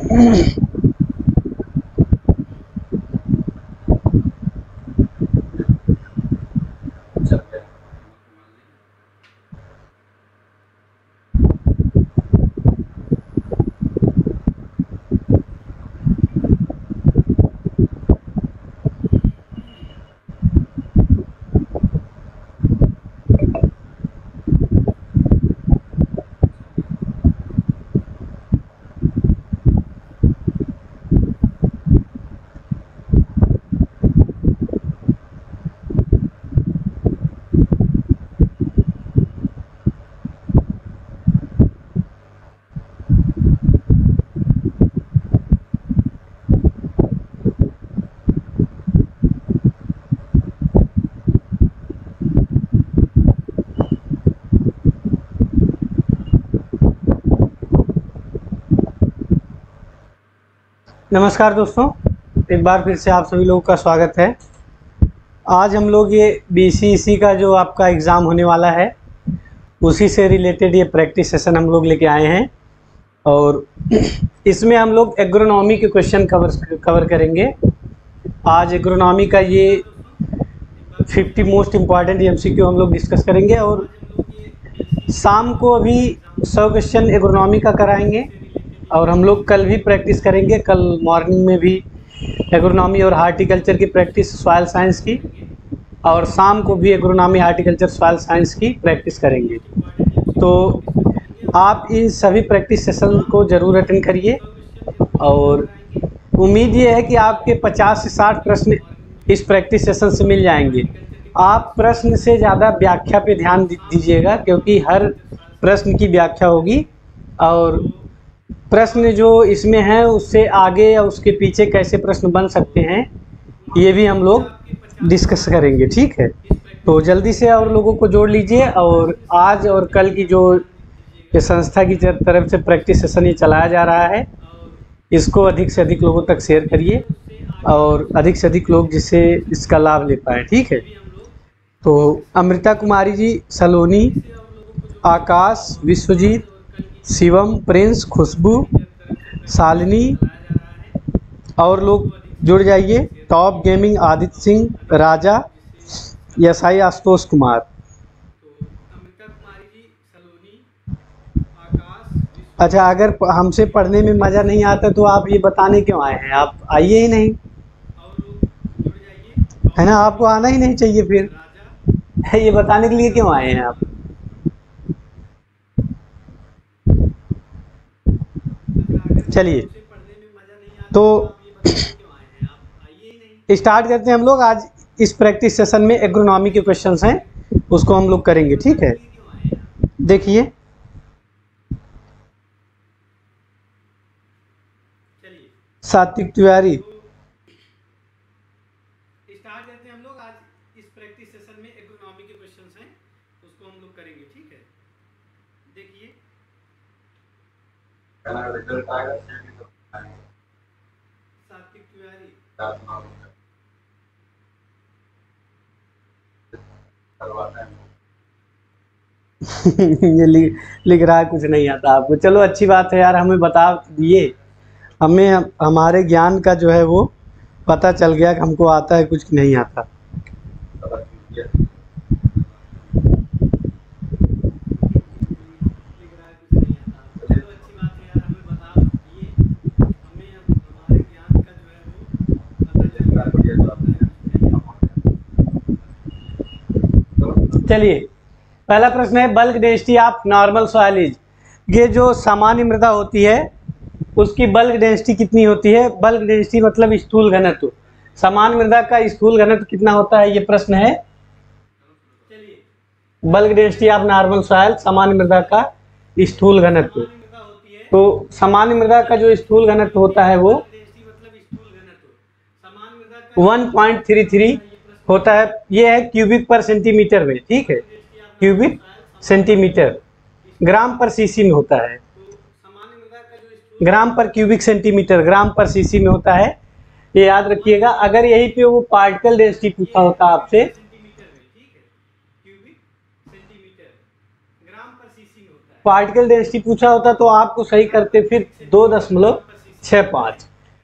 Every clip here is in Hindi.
नमस्कार दोस्तों, एक बार फिर से आप सभी लोगों का स्वागत है। आज हम लोग ये BCEC का जो आपका एग्ज़ाम होने वाला है उसी से रिलेटेड ये प्रैक्टिस सेशन हम लोग लेके आए हैं और इसमें हम लोग एग्रोनॉमी के क्वेश्चन कवर करेंगे। आज एग्रोनॉमी का ये 50 मोस्ट इम्पॉर्टेंट MCQ हम लोग डिस्कस करेंगे और शाम को अभी 100 क्वेश्चन एग्रोनॉमी का कराएंगे और हम लोग कल भी प्रैक्टिस करेंगे। कल मॉर्निंग में भी एग्रोनॉमी और हार्टिकल्चर की प्रैक्टिस, सॉइल साइंस की, और शाम को भी एग्रोनॉमी, हार्टिकल्चर, सॉइल साइंस की प्रैक्टिस करेंगे। तो आप इन सभी प्रैक्टिस सेशन को ज़रूर अटेंड करिए और उम्मीद ये है कि आपके 50 से 60 प्रश्न इस प्रैक्टिस सेशन से मिल जाएंगे। आप प्रश्न से ज़्यादा व्याख्या पे ध्यान दीजिएगा क्योंकि हर प्रश्न की व्याख्या होगी और प्रश्न जो इसमें हैं उससे आगे या उसके पीछे कैसे प्रश्न बन सकते हैं ये भी हम लोग डिस्कस करेंगे, ठीक है। तो जल्दी से और लोगों को जोड़ लीजिए और आज और कल की जो ये संस्था की तरफ से प्रैक्टिस सेशन ये चलाया जा रहा है इसको अधिक से अधिक लोगों तक शेयर करिए और अधिक से अधिक लोग जिससे इसका लाभ ले पाए, ठीक है। तो अमृता कुमारी जी सलोनी, आकाश, विश्वजीत, शिवम, प्रिंस, खुशबू, शालिनी और लोग जुड़ जाइए। टॉप गेमिंग, आदित्य सिंह, राजा, यसाई, आशुतोष कुमार। अच्छा, अगर हमसे पढ़ने में मज़ा नहीं आता तो आप ये बताने क्यों आए हैं? आप आइए ही नहीं, है ना। आपको आना ही नहीं चाहिए, फिर ये बताने के लिए क्यों आए हैं आप? चलिए तो स्टार्ट करते हैं हम लोग। आज इस प्रैक्टिस सेशन में एग्रोनॉमी के क्वेश्चंस हैं उसको हम लोग करेंगे, ठीक है। देखिए, सात्विक तिवारी, स्टार्ट करते हैं हम लोग। आज इस प्रैक्टिस सेशन में एग्रोनॉमी के क्वेश्चंस हैं उसको हम लोग करेंगे, ठीक है। देखिए, रिजल्ट आएगा सात्विक तिवारी ये लिख रहा है कुछ नहीं आता आपको। चलो अच्छी बात है यार, हमें बता दिए, हमें हमारे ज्ञान का जो है वो पता चल गया कि हमको आता है कुछ नहीं आता। चलिए, पहला प्रश्न है bulk density of normal soil is. ये जो सामान्य मृदा होती है उसकी बल्क डेंसिटी कितनी होती है? बल्क डेंसिटी मतलब स्थूल घनत्व। सामान्य मृदा का स्थूल घनत्व कितना होता है, ये प्रश्न है। Bulk density of normal soil, सामान्य मृदा का स्थूल घनत्व। तो सामान्य मृदा का जो स्थूल घनत्व होता है वो 1.33 होता है। ये है क्यूबिक पर सेंटीमीटर में, ठीक है। क्यूबिक सेंटीमीटर, ग्राम पर सीसी में होता है। ग्राम पर क्यूबिक सेंटीमीटर, ग्राम पर सीसी में होता है, ये याद रखिएगा। अगर यहीं पे वो पार्टिकल डेंसिटी पूछा होता आपसे, पार्टिकल डेंसिटी पूछा होता तो आपको सही करते फिर 2.33 2.65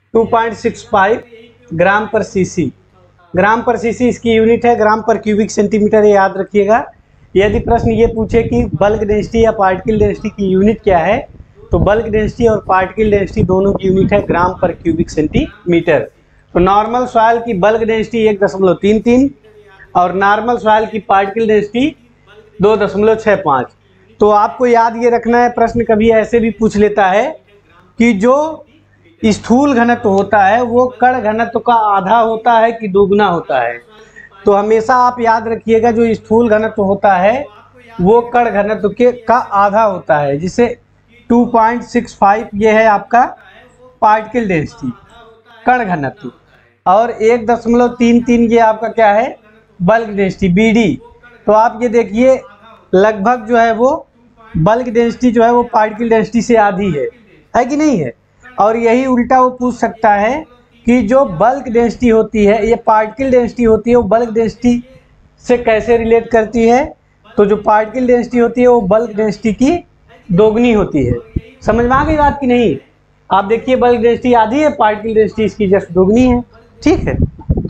ग्राम पर सीसी। ग्राम पर सीसी इसकी यूनिट है, ग्राम पर क्यूबिक सेंटीमीटर, ये याद रखिएगा। यदि प्रश्न ये पूछे कि बल्क डेंसिटी या पार्टिकल डेंसिटी की यूनिट क्या है, तो बल्क डेंसिटी और पार्टिकल डेंसिटी दोनों की यूनिट है ग्राम पर क्यूबिक सेंटीमीटर। तो नॉर्मल सॉइल की बल्क डेंसिटी 1.33 और नॉर्मल सॉइल की पार्टिकल डेंसिटी 2.65। तो आपको याद ये रखना है, प्रश्न कभी ऐसे भी पूछ लेता है कि जो स्थूल घनत्व होता है वो कण घनत्व का आधा होता है कि दोगुना होता है। तो हमेशा आप याद रखिएगा जो स्थूल घनत्व होता है वो कण घनत्व के का आधा होता है, जिसे 2.65 ये है आपका पार्टिकल डेंसिटी कण घनत्व, और 1.33 ये आपका क्या है बल्क डेंसिटी BD। तो आप ये देखिए लगभग जो है वो बल्क डेंसिटी जो है वो पार्टिकल डेंसिटी से आधी है कि नहीं है। और यही उल्टा वो पूछ सकता है कि जो बल्क डेंसिटी होती है, ये पार्टिकल डेंसिटी होती है, वो बल्क डेंसिटी से कैसे रिलेट करती है। तो जो पार्टिकल डेंसिटी होती है वो बल्क डेंसिटी की दोगुनी होती है। समझ में आ गई बात कि नहीं। आप देखिए बल्क डेंसिटी आधी है, पार्टिकल डेंसिटी इसकी जस्ट दोगुनी है। ठीक है,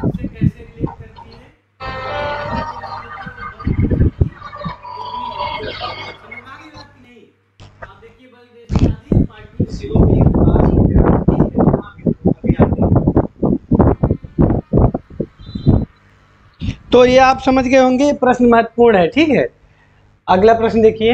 तो ये आप समझ गए होंगे, प्रश्न महत्वपूर्ण है। ठीक है, अगला प्रश्न देखिए।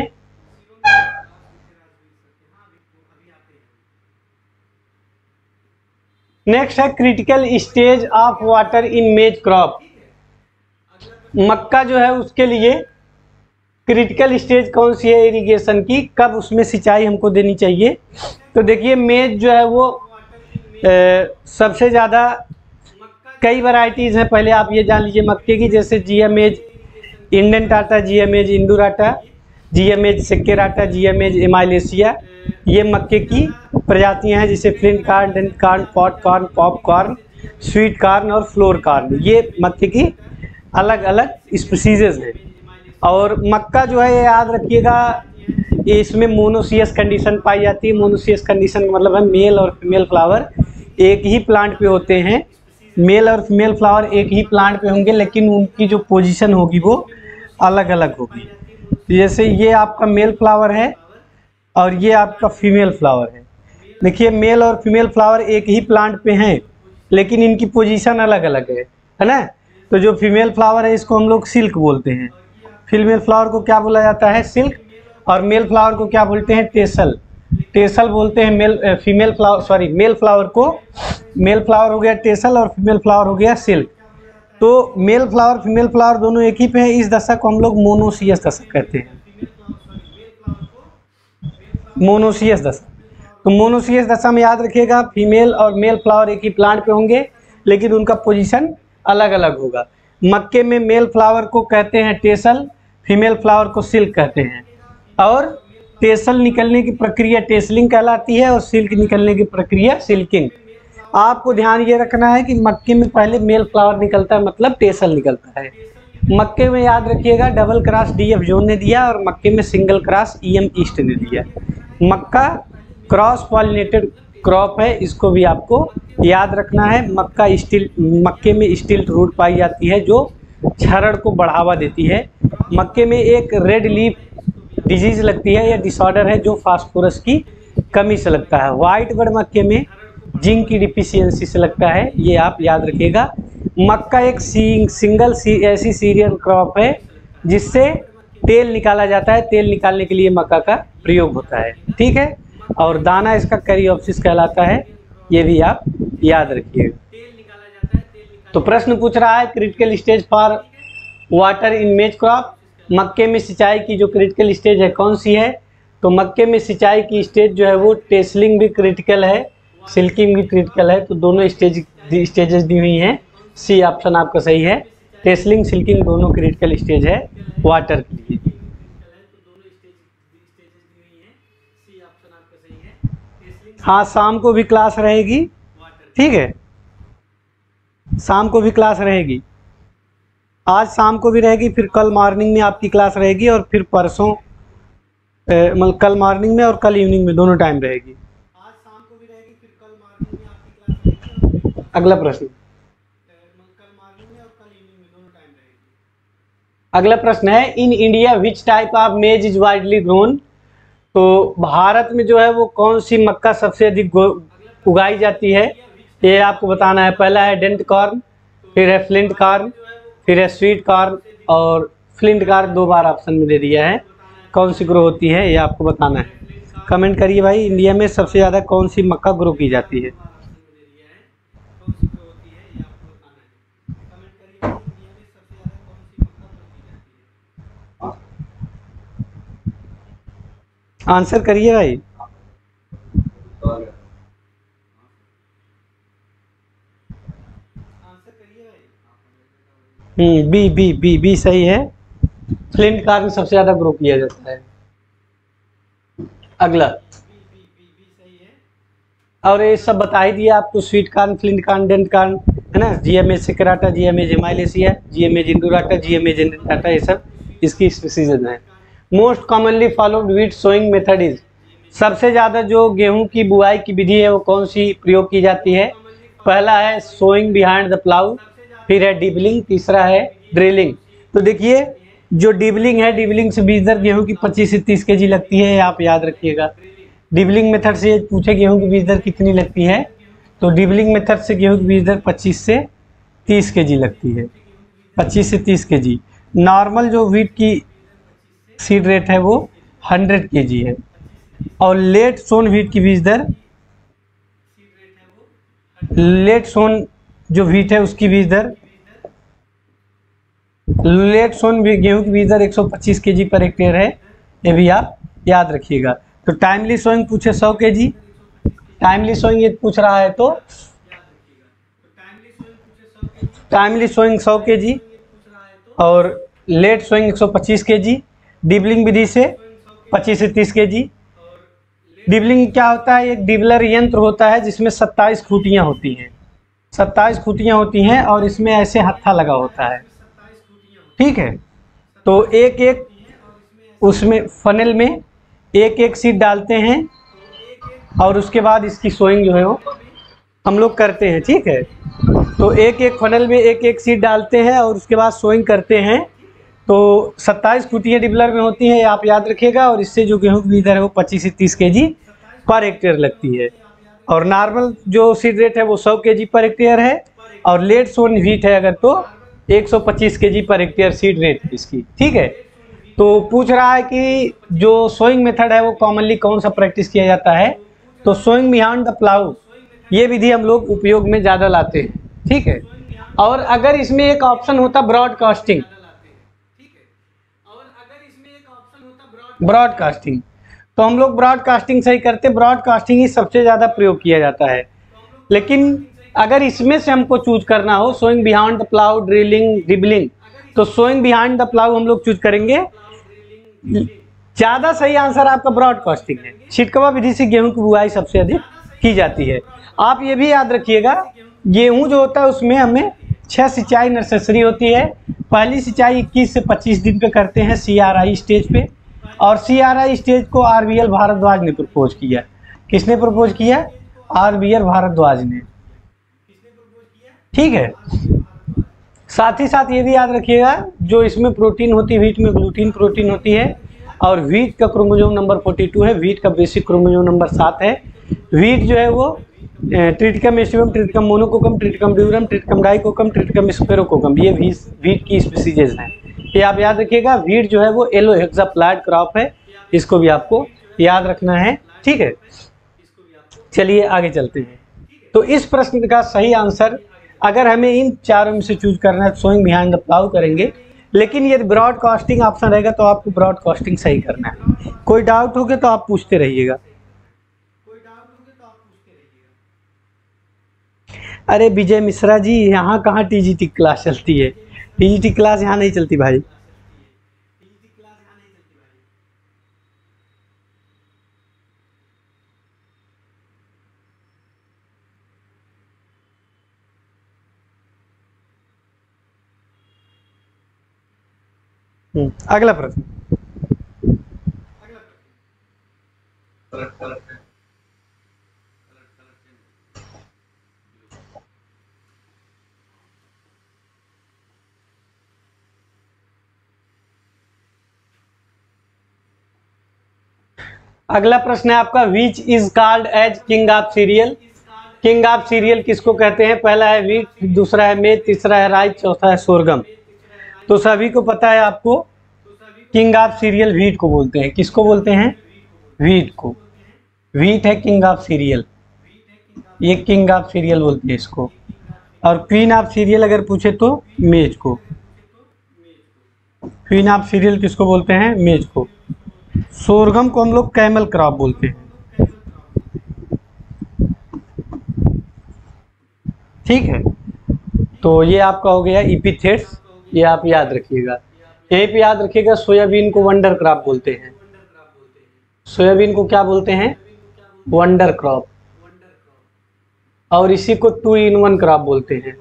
नेक्स्ट है critical stage of water in maize crop. मक्का जो है उसके लिए क्रिटिकल स्टेज कौन सी है इरिगेशन की, कब उसमें सिंचाई हमको देनी चाहिए। तो देखिए मेज जो है वो सबसे ज़्यादा कई वैरायटीज़ हैं। पहले आप ये जान लीजिए मक्के की, जैसे GMH इंडेंट आटा, GMH इंदूर आटा, GMH सिक्केर आटा, GMH एमाइलेशिया, ये मक्के की प्रजातियां हैं। जैसे flint corn, dent corn, pod corn, popcorn, sweet corn और फ्लोर कॉर्न, ये मक्के की अलग अलग स्पीसीज़ हैं। और मक्का जो है ये याद रखिएगा, इसमें मोनोसियस कंडीशन पाई जाती है। मोनोसियस कंडीशन का मतलब है मेल और फीमेल फ्लावर एक ही प्लांट पे होते हैं। मेल और फीमेल फ्लावर एक ही प्लांट पे होंगे, लेकिन उनकी जो पोजीशन होगी वो अलग अलग होगी। जैसे ये आपका मेल फ्लावर है और ये आपका फीमेल फ्लावर है। देखिए मेल और फीमेल फ्लावर एक ही प्लांट पे हैं, लेकिन इनकी पोजीशन अलग अलग है ना। तो जो फीमेल फ्लावर है इसको हम लोग सिल्क बोलते हैं। फीमेल फ्लावर को क्या बोला जाता है, सिल्क। और मेल फ्लावर को क्या बोलते हैं, टेसल। टेसल बोलते हैं मेल फ्लावर को। मेल फ्लावर हो गया टेसल और फीमेल फ्लावर हो गया सिल्क। तो मेल फ्लावर फीमेल फ्लावर दोनों एक ही पे हैं। इस दशा को हम लोग मोनोसियस दशा कहते हैं, मोनोसियस दशा। तो मोनोसियस दशा में याद रखिएगा फीमेल और मेल फ्लावर एक ही प्लांट पे होंगे, लेकिन उनका पोजीशन अलग अलग होगा। मक्के में मेल फ्लावर को कहते हैं टेसल, फीमेल फ्लावर को सिल्क कहते हैं। और टेसल निकलने की प्रक्रिया टेसलिंग कहलाती है और सिल्क निकलने की प्रक्रिया सिल्किंग। आपको ध्यान ये रखना है कि मक्के में पहले मेल फ्लावर निकलता है, मतलब टेसल निकलता है। मक्के में याद रखिएगा डबल क्रॉस DF जोन ने दिया और मक्के में सिंगल क्रॉस EM ईस्ट ने दिया। मक्का क्रॉस पॉलिनेटेड क्रॉप है, इसको भी आपको याद रखना है। मक्के में स्टिल्ट रूट पाई जाती है जो क्षरण को बढ़ावा देती है। मक्के में एक रेड लीफ डिजीज लगती है या डिसऑर्डर है जो फास्फोरस की कमी से लगता है। वाइट बर्ड मक्के में जिंक की डिफिशियंसी से लगता है, ये आप याद रखिएगा। मक्का एक सिंगल ऐसी सीरियल क्रॉप है जिससे तेल निकाला जाता है। तेल निकालने के लिए मक्का का प्रयोग होता है। ठीक है, और दाना इसका कैरियोप्सिस कहलाता है, ये भी आप याद रखिएगा। तो प्रश्न पूछ रहा है critical stage for water in maize crop. मक्के में सिंचाई की जो क्रिटिकल स्टेज है कौन सी है। तो मक्के में सिंचाई की स्टेज जो है वो टेसलिंग भी क्रिटिकल है, सिल्किंग भी क्रिटिकल है। तो दोनों स्टेजेस दी हुई हैं। C ऑप्शन आपका सही है। टेसलिंग सिल्किंग दोनों क्रिटिकल स्टेज है वाटर के लिए। हाँ, शाम को भी क्लास रहेगी। ठीक है, शाम को भी क्लास रहेगी। आज शाम को भी रहेगी, फिर कल मॉर्निंग में आपकी क्लास रहेगी, और फिर परसों मतलब कल मॉर्निंग में और कल इवनिंग में दोनों टाइम रहेगी। आज शाम को भी रहेगी, फिर कल अगला प्रश्न, अगला प्रश्न है in India which type of maize is widely grown. तो भारत में जो है वो कौन सी मक्का सबसे अधिक उगाई जाती है, ये आपको बताना है। पहला है डेंट कॉर्न, फिर है फ्लिंट कॉर्न, फिर है स्वीट कॉर्न, और फ्लिंट कॉर्न 2 बार ऑप्शन में दे दिया है। कौन सी ग्रो होती है ये आपको बताना है। कमेंट करिए भाई, इंडिया में सबसे ज़्यादा कौन सी मक्का ग्रो की जाती है। आंसर करिए भाई। बी बी बी बी सही है, फ्लिंट कॉर्न सबसे ज्यादा ग्रो किया जाता है। अगला, और ये सब बता ही दिया आपको, sweet corn, flint corn, dent corn, है ना। जीएमए सिकराटा, जीएमए हिमालयसिया, जीएमए जिंडुराटा, जीएमए जिंडाटा, ये सब इसकी स्पीसीज है। Most commonly followed wheat sowing method is, सबसे ज़्यादा जो गेहूं की बुआई की विधि है वो कौन सी प्रयोग की जाती है। पहला है सोइंग बिहाइंड द प्लाउ, फिर है डिबलिंग, तीसरा है ड्रिलिंग। तो देखिए जो डिबलिंग है, डिबलिंग से बीज दर गेहूं की 25 से 30 केजी लगती है, आप याद रखिएगा। डिबलिंग मेथड से पूछे गेहूं की बीज दर कितनी लगती है, तो डिबलिंग मेथड से गेहूं की बीज दर 25 से 30 केजी लगती है, 25 से 30 केजी। नॉर्मल जो वीट की सीड रेट है वो 100 केजी है। और लेट सोन वीट की बीज दर, लेट सोन जो वीट है उसकी बीज दर, लेट सोन गेहूं की बीज दर 125 केजी पर हेक्टेयर है, ये भी आप याद रखिएगा। तो टाइमली सोइंग पूछे 100 केजी, टाइमली सोइंग ये पूछ रहा है तो टाइमली सोइंग 100 केजी और लेट सोइंग 125 केजी। डिबलिंग विधि से 25 से 30 केजी। डिबलिंग क्या होता है, एक डिबलर यंत्र होता है जिसमें 27 खूंटियाँ होती हैं, 27 खूंटियाँ होती हैं और इसमें ऐसे हत्था लगा होता है, ठीक है। तो एक एक उसमें फनल में एक एक सीड डालते हैं और उसके बाद इसकी सोइंग जो है वो हम लोग करते हैं, ठीक है। तो एक एक फनल में एक एक सीड डालते हैं और उसके बाद सोइंग करते हैं। तो 27 खूंटियाँ डिबलर में होती हैं, आप याद रखिएगा। और इससे जो गेहूं की बीज दर है वो 25 से 30 केजी पर हेक्टेयर लगती है। और नॉर्मल जो सीड रेट है वो 100 केजी पर हेक्टेयर है। और लेट सोन वीट है अगर तो 125 KG per hectare seed rate है इसकी, ठीक है। तो पूछ रहा है कि जो सोइंग मेथड है वो कॉमनली कौन सा प्रैक्टिस किया जाता है, तो सोइंग बिहाइंड द प्लाउ ये विधि हम लोग उपयोग में ज़्यादा लाते हैं, ठीक है। और अगर इसमें एक ऑप्शन होता ब्रॉडकास्टिंग, ब्रॉडकास्टिंग तो हम लोग ब्रॉडकास्टिंग सही करते, ब्रॉडकास्टिंग ही सबसे ज़्यादा प्रयोग किया जाता है। लेकिन अगर इसमें से हमको चूज करना हो sowing behind the plough, drilling, dibbling, तो सोइंग बिहाइंड द प्लाउ हम लोग चूज करेंगे। ज़्यादा सही आंसर आपका ब्रॉडकास्टिंग है। छिटकवा विधि से गेहूं की बुआई सबसे अधिक की जाती है। आप ये भी याद रखिएगा, गेहूं जो होता है उसमें हमें 6 सिंचाई नेसेसरी होती है। पहली सिंचाई 21 से 25 दिन पे करते हैं CRI स्टेज पे, और CRI स्टेज को RBL भारद्वाज ने प्रपोज किया। किसने प्रपोज किया? RBL भारद्वाज ने, ठीक है। साथ ही साथ ये भी याद रखिएगा जो इसमें प्रोटीन होती है, व्हीट में ग्लूटीन प्रोटीन होती है। और व्हीट का क्रोमोसोम नंबर 42 है, व्हीट का बेसिक क्रोमोसोम नंबर 7 है। व्हीट जो है वो ट्रिटिकम एस्टिवम, ट्रिटिकम मोनोकोकम, ट्रिटिकम ड्यूरम, ट्रिटिकम डाइकोकम, ट्रिटिकम स्पेरोकोकम, ये व्हीट की स्पीसीजेज हैं। ये आप याद रखिएगा। व्हीट जो है वो येलो हेक्साप्लाइड क्रॉप है, इसको भी आपको याद रखना है, ठीक है। चलिए आगे चलते हैं। तो इस प्रश्न का सही आंसर, अगर हमें इन चारों में से चूज करना है, सोइंग बिहाइंड द प्लाउ करेंगे। लेकिन यदि ब्रॉडकास्टिंग ऑप्शन रहेगा तो आपको ब्रॉडकास्टिंग सही करना है। कोई डाउट हो गया तो आप पूछते रहिएगा। अरे विजय मिश्रा जी, यहाँ कहाँ TGT क्लास चलती है? TGT क्लास यहाँ नहीं चलती भाई। अगला प्रश्न, अगला प्रश्न है आपका, which is called as king of cereal. King of cereal किसको कहते हैं? पहला है वीट, दूसरा है मेज, तीसरा है राइस, चौथा है सोरगम। तो सभी को पता है आपको, किंग ऑफ सीरियल व्हीट को बोलते हैं। किसको बोलते हैं? व्हीट को। व्हीट है किंग ऑफ सीरियल, ये किंग ऑफ सीरियल बोलते हैं इसको। और क्वीन ऑफ सीरियल अगर पूछे तो मेज को। क्वीन ऑफ सीरियल किसको बोलते हैं? मेज को। सोरगम को हम लोग कैमल क्रॉप बोलते हैं। ठीक है, तो ये आपका हो गया इपिथेट्स, ये आप याद रखिएगा। यहीं पे याद रखिएगा, सोयाबीन को वंडर क्रॉप बोलते हैं। सोयाबीन को क्या बोलते हैं? Wonder crop. और इसी को 2-in-1 क्रॉप बोलते हैं।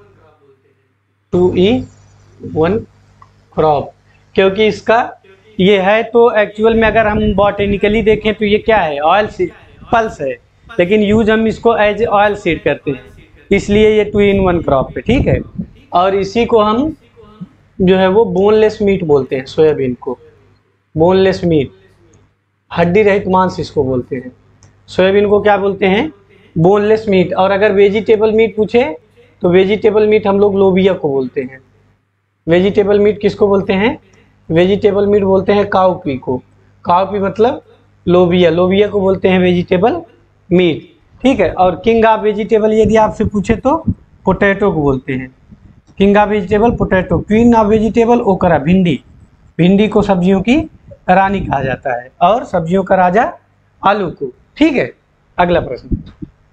2-in-1 क्रॉप, क्योंकि इसका ये है, तो एक्चुअल में अगर हम बॉटेनिकली देखें तो ये क्या है? ऑयल पल्स है, लेकिन यूज हम इसको एज ऑयल सीड करते हैं, इसलिए ये 2-in-1 क्रॉप है। ठीक है, और इसी को हम जो है वो बोनलेस मीट बोलते हैं। सोयाबीन को बोनलेस मीट, हड्डी रहित मांस इसको बोलते हैं। सोयाबीन को क्या बोलते हैं? Boneless meat. और अगर वेजिटेबल मीट पूछे तो वेजिटेबल मीट हम लोग लोबिया को बोलते हैं। वेजिटेबल मीट किसको बोलते हैं? वेजिटेबल मीट बोलते हैं काउपी को। काउपी मतलब लोबिया, लोबिया को बोलते हैं वेजिटेबल मीट। ठीक है, और किंग ऑफ वेजिटेबल यदि आपसे पूछे तो पोटैटो को बोलते हैं। King of vegetable potato. Queen of vegetable okra, भिंडी। भिंडी को सब्जियों की रानी कहा जाता है, और सब्जियों का राजा आलू को। ठीक है, अगला प्रश्न।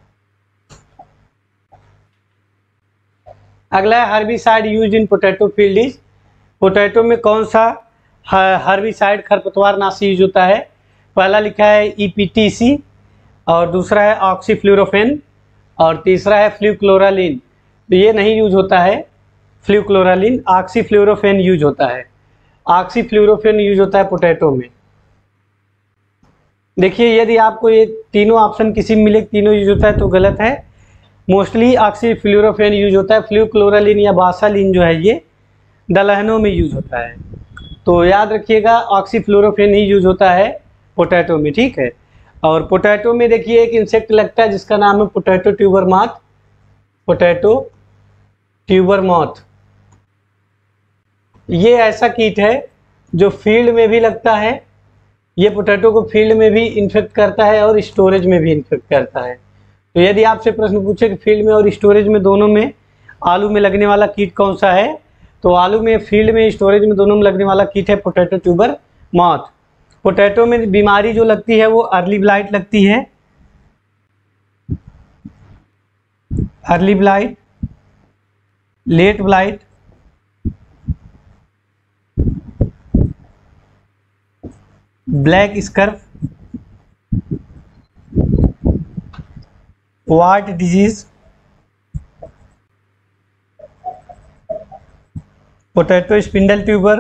अगला है herbicide used in potato field is. Potato में कौन सा हर्बिसाइड खरपतवार नाशी यूज होता है? पहला लिखा है ईपीटीसी, और दूसरा है ऑक्सीफ्लोरोफेन, और तीसरा है फ्लूक्लोरालिन। तो ये नहीं यूज होता है फ्लूक्लोरालिन, ऑक्सीफ्लोरोफेन यूज होता है। ऑक्सीफ्लोरोफेन यूज होता है पोटैटो में। देखिए, यदि आपको ये तीनों ऑप्शन किसी में मिले तीनों यूज होता है तो गलत है। मोस्टली ऑक्सीफ्लोरोफेन यूज होता है। फ्लूक्लोरालिन या बासालिन जो है ये दलहनों में यूज होता है। तो याद रखिएगा, ऑक्सीफ्लोरोफेन ही यूज होता है पोटैटो में। ठीक है, और पोटैटो में देखिए एक इंसेक्ट लगता है जिसका नाम है potato tuber moth. Potato tuber moth, ये ऐसा कीट है जो फील्ड में भी लगता है। ये पोटैटो को फील्ड में भी इन्फेक्ट करता है और स्टोरेज में भी इन्फेक्ट करता है। तो यदि आपसे प्रश्न पूछे कि फील्ड में और स्टोरेज में दोनों में आलू में लगने वाला कीट कौन सा है, तो आलू में, फील्ड में, स्टोरेज में दोनों में लगने वाला कीट है पोटैटो ट्यूबर मॉथ। पोटैटो में बीमारी जो लगती है वो अर्ली ब्लाइट लगती है। Early blight, late blight, black scurf, wart disease, potato spindle tuber,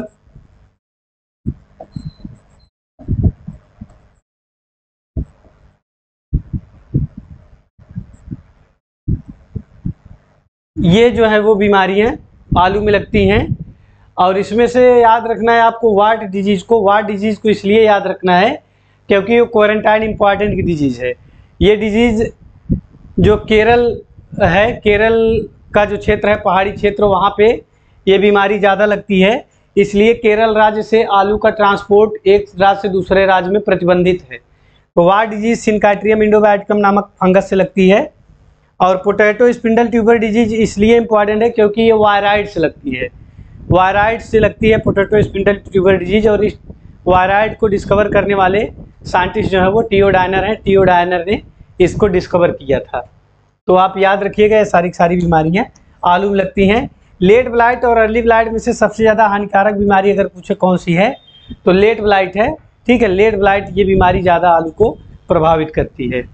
ये जो है वो बीमारियां आलू में लगती हैं। और इसमें से याद रखना है आपको वाट डिजीज को। वाट डिजीज को इसलिए याद रखना है क्योंकि वो क्वारंटाइन इंपॉर्टेंट की डिजीज है। ये डिजीज जो केरल है, केरल का जो क्षेत्र है, पहाड़ी क्षेत्र, वहाँ पे ये बीमारी ज़्यादा लगती है। इसलिए केरल राज्य से आलू का ट्रांसपोर्ट एक राज्य से दूसरे राज्य में प्रतिबंधित है। तो वाट डिजीज सिनकाइट्रियम इंडोबैटिकम नामक फंगस से लगती है। और पोटैटो स्पिंडल ट्यूबर डिजीज इसलिए इंपॉर्टेंट है क्योंकि ये वायराइड से लगती है। वायराइड से लगती है पोटैटो स्पिंडल ट्यूबर डिजीज। और इस वायराइड को डिस्कवर करने वाले साइंटिस्ट जो है वो टियोडाइनर हैं। टियोडाइनर ने इसको डिस्कवर किया था। तो आप याद रखिएगा, ये सारी सारी बीमारियां आलू में लगती हैं। लेट ब्लाइट और अर्ली ब्लाइट में से सबसे ज़्यादा हानिकारक बीमारी अगर पूछे कौन सी है तो लेट ब्लाइट है। ठीक है, लेट ब्लाइट ये बीमारी ज़्यादा आलू को प्रभावित करती है।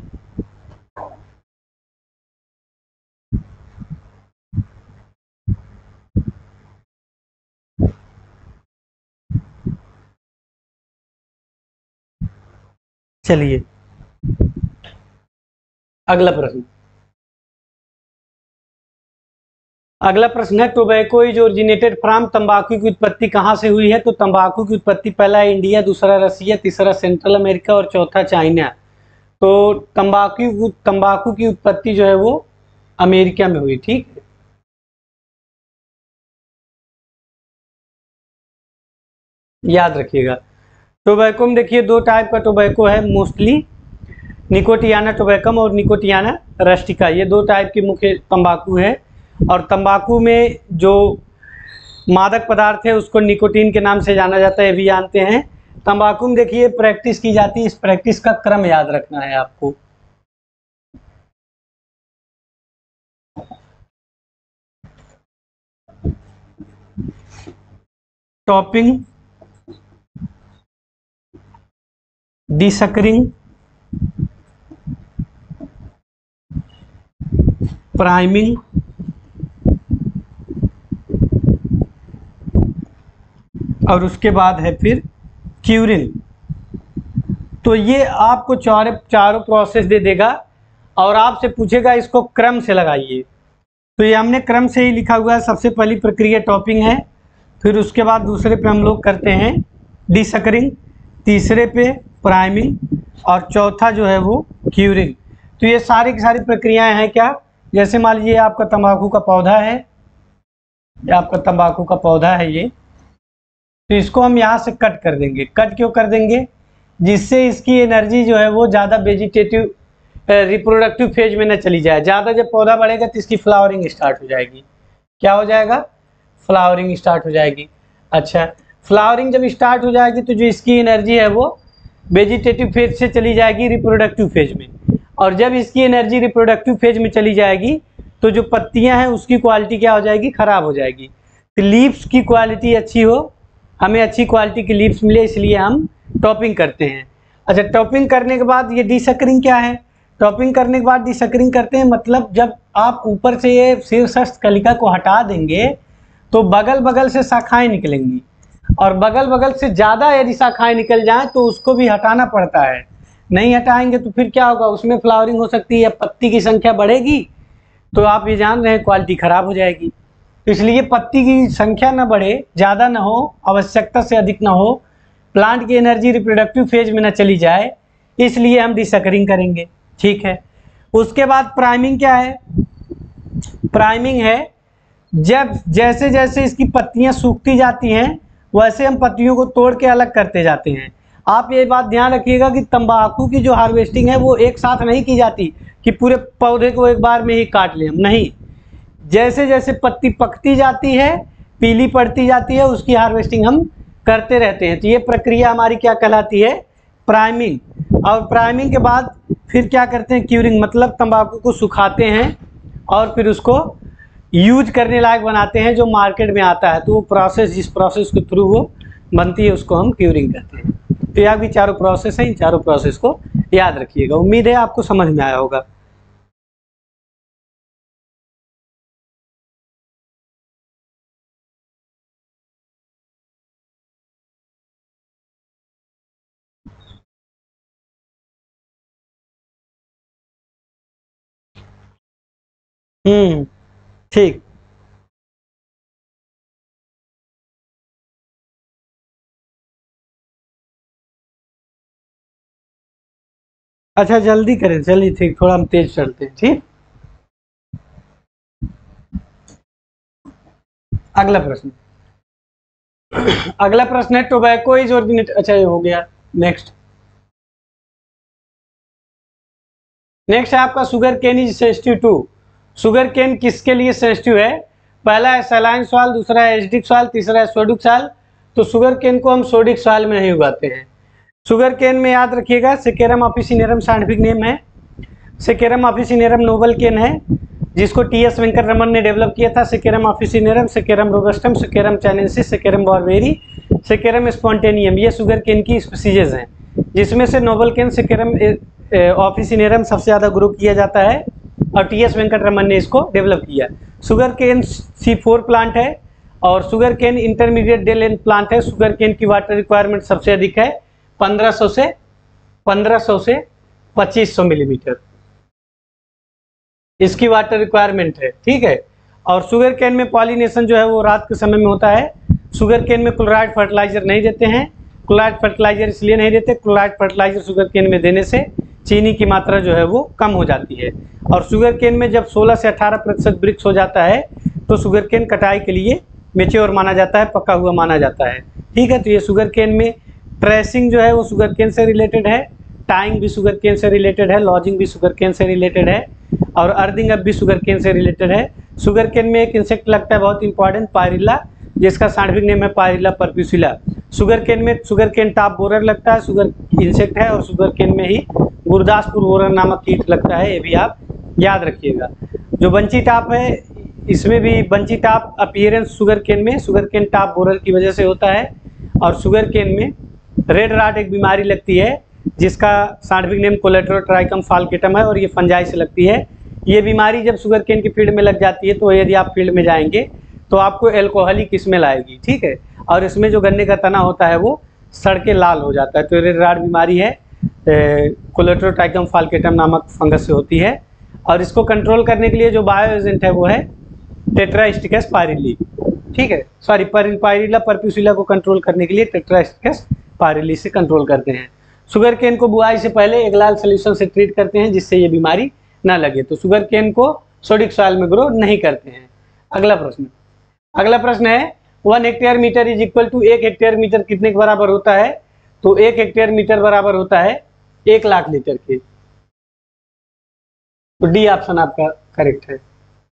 चलिए अगला प्रश्न। अगला प्रश्न है, टोबैको इज ओरिजिनेटेड फ्रॉम, तंबाकू की उत्पत्ति कहाँ से हुई है? तो तंबाकू की उत्पत्ति पहला इंडिया, दूसरा रसिया, तीसरा सेंट्रल अमेरिका और चौथा चाइना। तो तंबाकू की उत्पत्ति जो है वो अमेरिका में हुई। ठीक, याद रखिएगा। टोबैको में देखिए दो टाइप का टोबैको है मोस्टली, निकोटियाना टोबैकम और निकोटियाना रस्टिका, ये दो टाइप के मुख्य तंबाकू है। और तंबाकू में जो मादक पदार्थ है उसको निकोटीन के नाम से जाना जाता है, ये भी जानते हैं। तंबाकू में देखिए प्रैक्टिस की जाती है, इस प्रैक्टिस का क्रम याद रखना है आपको। टॉपिंग, डिसकरिंग, प्राइमिंग, और उसके बाद है फिर क्यूरिंग। तो ये आपको चारों प्रोसेस दे देगा और आपसे पूछेगा इसको क्रम से लगाइए। तो ये हमने क्रम से ही लिखा हुआ है। सबसे पहली प्रक्रिया टॉपिंग है, फिर उसके बाद दूसरे पे हम लोग करते हैं डिसकरिंग, तीसरे पे प्राइमिंग और चौथा जो है वो क्यूरिंग। तो ये सारी की सारी प्रक्रियाएं हैं क्या, जैसे मान लीजिए आपका तंबाकू का पौधा है, आपका तंबाकू का पौधा है ये, तो इसको हम यहाँ से कट कर देंगे। कट क्यों कर देंगे? जिससे इसकी एनर्जी जो है वो ज़्यादा वेजिटेटिव रिप्रोडक्टिव फेज में न चली जाए। ज़्यादा जब पौधा बढ़ेगा तो इसकी फ्लावरिंग स्टार्ट हो जाएगी। क्या हो जाएगा? फ्लावरिंग स्टार्ट हो जाएगी। अच्छा, फ्लावरिंग जब स्टार्ट हो जाएगी तो जो इसकी एनर्जी है वो वेजिटेटिव फेज से चली जाएगी रिप्रोडक्टिव फेज में, और जब इसकी एनर्जी रिप्रोडक्टिव फेज में चली जाएगी तो जो पत्तियां हैं उसकी क्वालिटी क्या हो जाएगी? खराब हो जाएगी। तो लीव्स की क्वालिटी अच्छी हो, हमें अच्छी क्वालिटी की लीव्स मिले, इसलिए हम टॉपिंग करते हैं। अच्छा, टॉपिंग करने के बाद ये डिसकरिंग क्या है? टॉपिंग करने के बाद डिसकरिंग करते हैं, मतलब जब आप ऊपर से ये शीर्षस्थ कलिका को हटा देंगे तो बगल बगल से शाखाएं निकलेंगी, और बगल बगल से ज़्यादा यदि शाखाएं निकल जाएं तो उसको भी हटाना पड़ता है। नहीं हटाएंगे तो फिर क्या होगा? उसमें फ्लावरिंग हो सकती है या पत्ती की संख्या बढ़ेगी, तो आप ये जान रहे हैं क्वालिटी ख़राब हो जाएगी। तो इसलिए पत्ती की संख्या ना बढ़े, ज़्यादा ना हो, आवश्यकता से अधिक ना हो, प्लांट की एनर्जी रिप्रोडक्टिव फेज में ना चली जाए, इसलिए हम डिसकरिंग करेंगे। ठीक है। उसके बाद प्राइमिंग क्या है? प्राइमिंग है जब जैसे जैसे इसकी पत्तियां सूखती जाती हैं वैसे हम पत्तियों को तोड़ के अलग करते जाते हैं। आप ये बात ध्यान रखिएगा कि तंबाकू की जो हार्वेस्टिंग है वो एक साथ नहीं की जाती कि पूरे पौधे को एक बार में ही काट लें हम, नहीं। जैसे जैसे पत्ती पकती जाती है, पीली पड़ती जाती है, उसकी हार्वेस्टिंग हम करते रहते हैं। तो ये प्रक्रिया हमारी क्या कहलाती है? प्राइमिंग। और प्राइमिंग के बाद फिर क्या करते हैं? क्यूरिंग, मतलब तंबाकू को सुखाते हैं और फिर उसको यूज करने लायक बनाते हैं, जो मार्केट में आता है। तो वो प्रोसेस, जिस प्रोसेस के थ्रू वो बनती है उसको हम क्यूरिंग कहते हैं। तो यह भी चारों प्रोसेस हैं, इन चारों प्रोसेस को याद रखिएगा। उम्मीद है आपको समझ में आया होगा। ठीक। अच्छा, जल्दी करें, चलिए ठीक, थोड़ा हम तेज चलते हैं। ठीक, अगला प्रश्न। अगला प्रश्न है, टोबैको इज ओरिजिनेट, अच्छा ये हो गया। नेक्स्ट नेक्स्ट है आपका sugar cane is sensitive to. Sugar cane किसके लिए सेंसिटिव है? पहला है सलाइन सॉइल, दूसरा है एसिडिक सॉइल, तीसरा है सोडिक सॉइल। तो शुगर केन को हम सोडिक सॉइल में नहीं उगाते हैं। शुगर केन में याद रखिएगा सेकेरम ऑफिसिनेरम साइंटिफिक नेम है। सेकेरम ऑफिसिनेरम नोबल केन है जिसको टी.एस. वेंकट रमन ने डेवलप किया था। सेकेरम ऑफिसिनेरम, सेकेरम रोबस्टम, सेकेरम चाइनेंसिस, सेकेरम बॉर्बेरी, सेकेरम स्पॉन्टेनियम, ये शुगर केन की स्पीसीजेज हैं, जिसमें से नोबल केन सेकेरम ऑफिसिनेरम सबसे ज़्यादा ग्रो किया जाता है और टी.एस. वेंकट रमन ने इसको डेवलप किया। शुगर केन C4 प्लांट है और sugar cane intermediate day length plant है। शुगर केन की वाटर रिक्वायरमेंट सबसे अधिक है, 1500 से 2500 मिलीमीटर इसकी वाटर रिक्वायरमेंट है। ठीक है। और शुगर केन में पॉलिनेशन जो है वो रात के समय में होता है। शुगर केन में क्लोराइड फर्टिलाइजर नहीं देते हैं। क्लोराइड फर्टिलाइजर इसलिए नहीं देते, क्लोराइड फर्टिलाइजर शुगर केन में देने से चीनी की मात्रा जो है वो कम हो जाती है। और शुगर केन में जब 16 से 18% वृक्ष हो जाता है तो शुगर केन कटाई के लिए मेच्योर माना जाता है, पका हुआ माना जाता है। ठीक है, तो ये शुगर केन में ट्रेसिंग जो है वो शुगर केन से रिलेटेड है, टाइंग भी शुगर केन से रिलेटेड है, लॉजिंग भी शुगर केन से रिलेटेड है, और अर्थिंग अप भी शुगर केन से रिलेटेड है। शुगर केन में एक इंसेक्ट लगता है बहुत इंपॉर्टेंट, पायरिल्ला, जिसका साइंटिफिक नेम है पायरिल्ला परप्यूसिला। शुगर केन में शुगर केन टॉप बोरर लगता है, शुगर इंसेक्ट है, और शुगर केन में ही गुरदासपुर बोरर नामक कीट लगता है, ये भी आप याद रखिएगा। जो बंची टाप है, इसमें भी bunchy top appearance sugar cane में शुगर केन टॉप बोरर की वजह से होता है। और शुगर केन में रेड राट एक बीमारी लगती है जिसका साइंटिफिक नेम कोलेटोट्राइकम फाल्केटम है, और ये फंजाई से लगती है। ये बीमारी जब शुगर केन की फील्ड में लग जाती है तो यदि आप फील्ड में जाएंगे तो आपको एल्कोहलिक स्मेल आएगी। ठीक है, और इसमें जो गन्ने का तना होता है वो सड़ के लाल हो जाता है। तो रेड राट बीमारी है कोलेटोट्राइकम फाल्केटम नामक फंगस से होती है। और इसको कंट्रोल करने के लिए जो बायो एजेंट है वो है टेट्रास्टिकस पायरिली। ठीक है, सॉरी, पायरिल्ला परप्यूसिला को कंट्रोल करने के लिए टेट्रास्टिकस पायरिली से कंट्रोल करते हैं। शुगर केन को बुआई से पहले एक लाल सोल्यूशन से ट्रीट करते हैं जिससे ये बीमारी ना लगे। तो शुगर केन को सोडिक सॉइल में ग्रो नहीं करते हैं। अगला प्रश्न है 1 hectare metre is equal to 1 hectare metre कितने के बराबर होता है? तो 1 हेक्टेयर मीटर बराबर होता है 1 लाख लीटर के। तो डी ऑप्शन आपका करेक्ट है।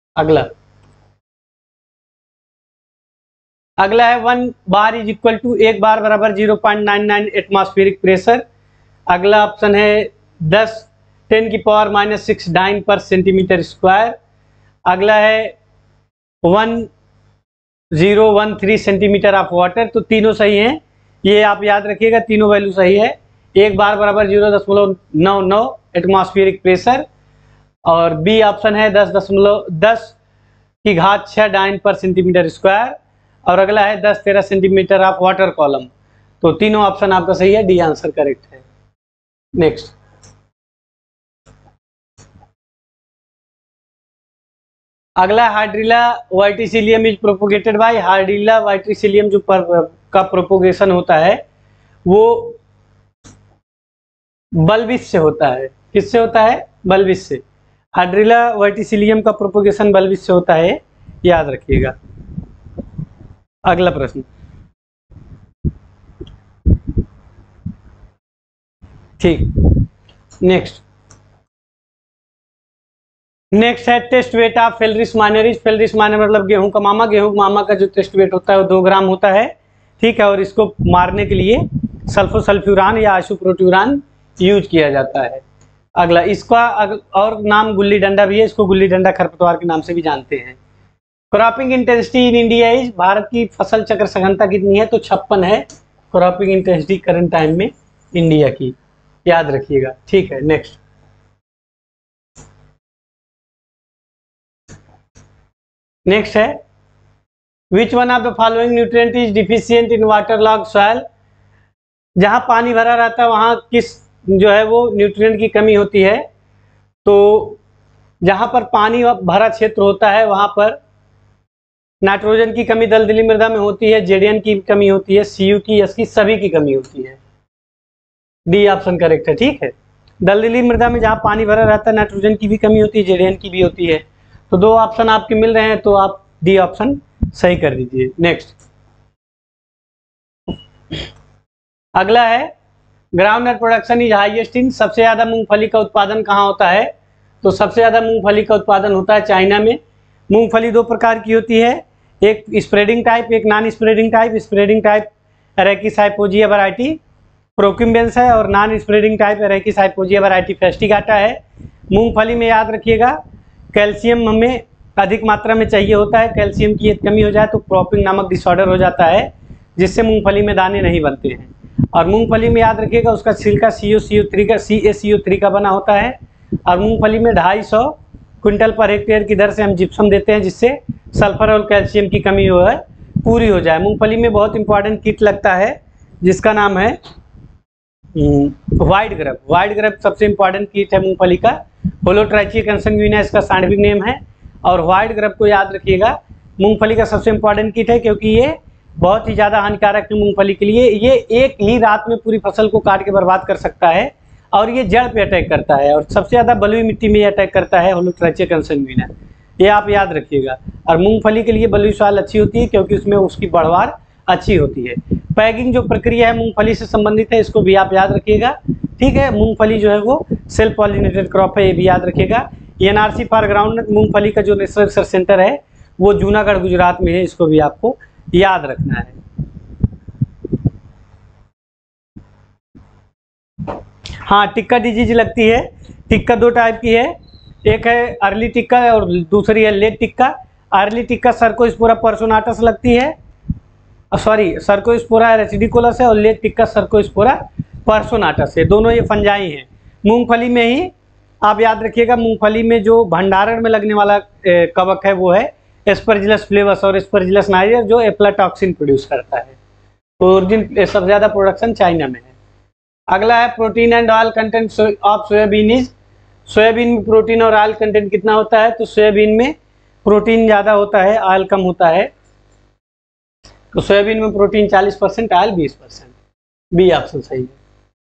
अगला है 1 bar is equal to 1 bar बराबर 0.99 एटमॉस्फेरिक प्रेशर। अगला ऑप्शन है 10⁻⁻6 डाइन पर सेंटीमीटर स्क्वायर। अगला है 1013 सेंटीमीटर ऑफ वाटर। तो तीनों सही हैं, ये आप याद रखिएगा, तीनों वैल्यू सही है। 1 बार बराबर 0.99 एटमॉस्फेरिक प्रेशर, और बी ऑप्शन है 10.10⁻6 डाइन पर सेंटीमीटर स्क्वायर, और अगला है 10-13 सेंटीमीटर ऑफ वाटर कॉलम। तो तीनों ऑप्शन आपका सही है, डी आंसर करेक्ट है। नेक्स्ट, अगला हाइड्रिला वर्टिसिलियम इज प्रोपोगेटेड बाय। हाइड्रिला वर्टिसिलियम जो का प्रोपोगेशन होता है वो बल्बिस से होता है। किससे होता है? बल्बिस से। हाइड्रिला वर्टिसिलियम का प्रोपोगेशन बल्बिस से होता है, याद रखिएगा। अगला प्रश्न, ठीक, नेक्स्ट है टेस्ट वेट ऑफ फेलरिस माइनरिस। फेलरिस माइनर मतलब गेहूं का मामा। गेहूं का मामा का जो टेस्ट वेट होता है वो 2 ग्राम होता है। ठीक है, और इसको मारने के लिए सल्फोसल्फ्यूरान या आइसोप्रोट्यूरान यूज किया जाता है। अगला, इसका और नाम गुल्ली डंडा भी है, इसको गुल्ली डंडा खरपतवार के नाम से भी जानते हैं। Cropping intensity in India is, भारत की फसल चक्र सघनता कितनी है? तो 56 है क्रॉपिंग इंटेंसिटी करंट टाइम में इंडिया की, याद रखिएगा। ठीक है, नेक्स्ट है which one of the following nutrient is deficient in water log soil. जहां पानी भरा रहता है वहां किस जो है वो न्यूट्रिएंट की कमी होती है? तो जहां पर पानी भरा क्षेत्र होता है वहां पर नाइट्रोजन की कमी दलदली मृदा में होती है, जेडीएन की कमी होती है, सीयू की, एस की, सभी की कमी होती है। डी ऑप्शन करेक्ट है। ठीक है, दलदली मृदा में जहां पानी भरा रहता है नाइट्रोजन की भी कमी होती है, जेडीएन की भी होती है। तो 2 ऑप्शन आपके मिल रहे हैं, तो आप डी ऑप्शन सही कर दीजिए। नेक्स्ट, अगला है groundnut production is highest in. सबसे ज्यादा मूंगफली का उत्पादन कहाँ होता है? तो सबसे ज्यादा मूंगफली का उत्पादन होता है चाइना में। मूंगफली 2 प्रकार की होती है, एक स्प्रेडिंग टाइप, एक non spreading type. Spreading type एरेकिस हाइपोजिया वैरायटी प्रोक्यूम्बेंस है, और नॉन स्प्रेडिंग टाइप एरेकिस हाइपोजिया वैरायटी फेस्टिगाटा है। मूंगफली में याद रखिएगा कैल्शियम हमें अधिक मात्रा में चाहिए होता है। कैल्शियम की यदि कमी हो जाए तो क्रॉपिंग नामक डिसऑर्डर हो जाता है, जिससे मूंगफली में दाने नहीं बनते हैं। और मूंगफली में याद रखिएगा उसका छिलका CaCO3 का बना होता है। और मूंगफली में 250 क्विंटल पर हेक्टेयर की दर से हम जिप्सम देते हैं, जिससे सल्फर और कैल्शियम की कमी जो है पूरी हो जाए। मूंगफली में बहुत इंपॉर्टेंट कीट लगता है जिसका नाम है वाइट ग्रब। वाइट ग्रब सबसे इंपॉर्टेंट कीट है मूंगफली का। होलोट्राइचिया कंसंगुइना इसका साइंटिफिक नेम है। और व्हाइट ग्रब को याद रखिएगा, मूंगफली का सबसे इम्पॉर्टेंट कीट है क्योंकि ये बहुत ही ज़्यादा हानिकारक है मूंगफली के लिए। ये एक ही रात में पूरी फसल को काट के बर्बाद कर सकता है और ये जड़ पे अटैक करता है और सबसे ज़्यादा बलुई मिट्टी में ये अटैक करता है होलोट्राइचिया कंसंग्विना, ये आप याद रखिएगा। और मूंगफली के लिए बलुई सॉइल अच्छी होती है क्योंकि उसमें उसकी बढ़वार अच्छी होती है। पैगिंग जो प्रक्रिया है मूंगफली से संबंधित है, इसको भी आप याद रखिएगा, ठीक है। मूंगफली जो है वो सेल्फ पॉलिनेटेड क्रॉप है, ये भी याद रखिएगा। एनआरसी फॉर ग्राउंडनट मूंगफली का जो नेशनल रिसर्च सेंटर है वो जूनागढ़ गुजरात में है, इसको भी आपको याद रखना है। हाँ, टिक्का डिजीज लगती है। टिक्का दो टाइप की है, एक है अर्ली टिक्का और दूसरी है लेट टिक्का। अर्ली टिक्का सर्कोस्पोरा पर्सोनाटस लगती है, सॉरी सर्कोस्पोरा रेसिडिकुलस है, और लेट टिक्का सर्कोस्पोरा पर्सोनाटस है। दोनों ये फंजाई हैं। मूंगफली में ही आप याद रखिएगा, मूंगफली में जो भंडारण में लगने वाला कवक है वो है एस्परजिलस फ्लेवस और एस्परजिलस नाइजर, जो एप्लाटॉक्सिन प्रोड्यूस करता है। तो ओरिजिन सबसे ज़्यादा प्रोडक्शन चाइना में है। अगला है protein and oil content of soybean is. Soybean में प्रोटीन और ऑयल कंटेंट कितना होता है? तो सोयाबीन में प्रोटीन ज़्यादा होता है, ऑयल कम होता है। तो सोयाबीन में प्रोटीन 40%, ऑयल 20%। बी ऑप्शन सही है।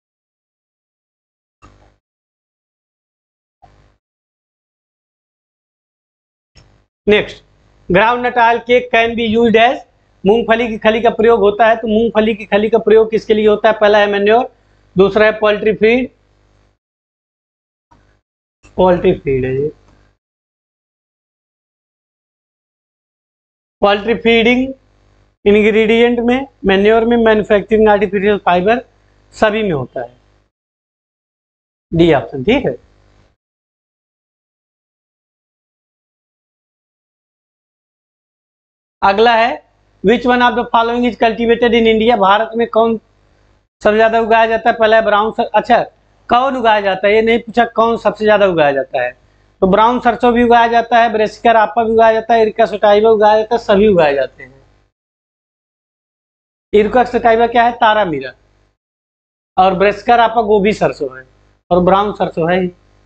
Next, groundnut oil cake can be used as. मूंगफली की खली का प्रयोग होता है, तो मूंगफली की खली का प्रयोग किसके लिए होता है? पहला है मैन्योर, दूसरा है पोल्ट्री फीड। पोल्ट्री फीड है ये, पोल्ट्री फीडिंग इंग्रेडिएंट में, मैन्योर में, मैन्युफैक्चरिंग आर्टिफिशियल फाइबर, सभी में होता है। डी ऑप्शन ठीक है। अगला है which one of the following is cultivated in India. Bharat में कौन सबसे ज्यादा उगाया जाता है? पहला है ब्राउन अच्छा कौन उगाया जाता है, ये नहीं पूछा कौन सबसे ज्यादा उगाया जाता है। तो ब्राउन सरसों भी उगाया जाता है, ब्रेसिका रापा भी उगाया जाता है, इरका सटाइवा उगाया जाता है, सभी उगाए जाते हैं। इरका सटाइवा क्या है? तारा मीरा। और ब्रेसिका रापा गोभी सरसों है, और ब्राउन सरसों है।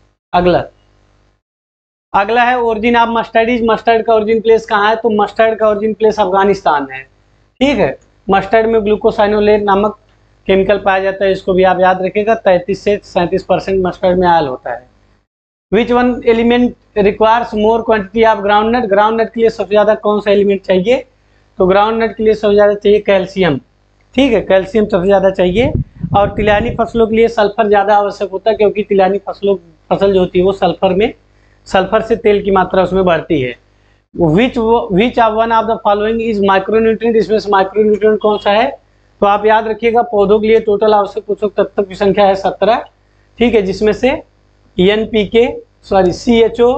अगला है origin of mustard is. Mustard का ओरिजिन प्लेस कहाँ है? तो मस्टर्ड का ओरिजिन प्लेस अफगानिस्तान है, ठीक है। मस्टर्ड में ग्लूकोसाइनोलेट नामक केमिकल पाया जाता है, इसको भी आप याद रखिएगा। 33 से 37% मस्टर्ड में ऑयल होता है। Which one element requires more quantity of groundnut. Groundnut के लिए सबसे ज़्यादा कौन सा एलिमेंट चाहिए? तो ग्राउंडनट के लिए सबसे ज़्यादा चाहिए कैल्शियम, ठीक है। कैल्शियम सबसे ज़्यादा चाहिए। और तिलहनी फसलों के लिए सल्फर ज़्यादा आवश्यक होता है, क्योंकि तिलहनी फसल जो होती है वो सल्फर से तेल की मात्रा उसमें बढ़ती है। Which of one of the following is micronutrient. इसमें से माइक्रोन्यूट्रिएंट कौन सा है? तो आप याद रखिएगा, पौधों के लिए टोटल आवश्यक पोषक तत्व की संख्या है 17, ठीक है, जिसमें से NPK CHO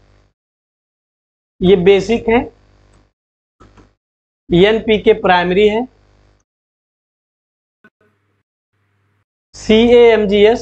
ये बेसिक है, NPK प्राइमरी है, CAMG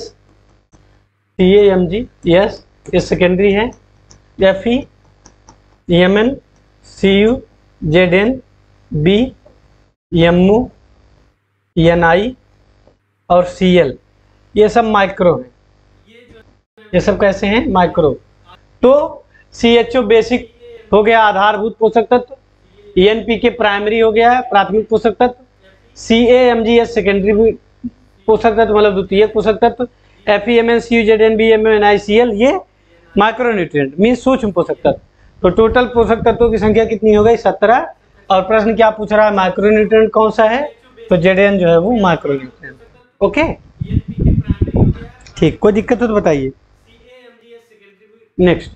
ये सेकेंडरी है, FE MN CU ZN B MO NI और CL ये सब माइक्रो हैं। ये सब कैसे हैं? माइक्रो। तो CHO बेसिक हो गया, आधारभूत पोषक तत्व। NPK प्राइमरी हो गया, प्राथमिक पोषक तत्व। CAMG सेकेंडरी पोषक तत्व, मतलब द्वितीयक पोषक तत्व। FE MN CU ZN B MO NI CL ये माइक्रोन्यूट्रिएंट मीन सूक्ष्म पोषक तत्व। तो टोटल पोषक तत्वों की संख्या कितनी हो गई? 17। और प्रश्न क्या पूछ रहा है? माइक्रोन्यूट्रिएंट कौन सा है? तो ZN जो है वो माइक्रोन्यूट्रिएंट। ओके ठीक, कोई दिक्कत हो तो बताइए। नेक्स्ट,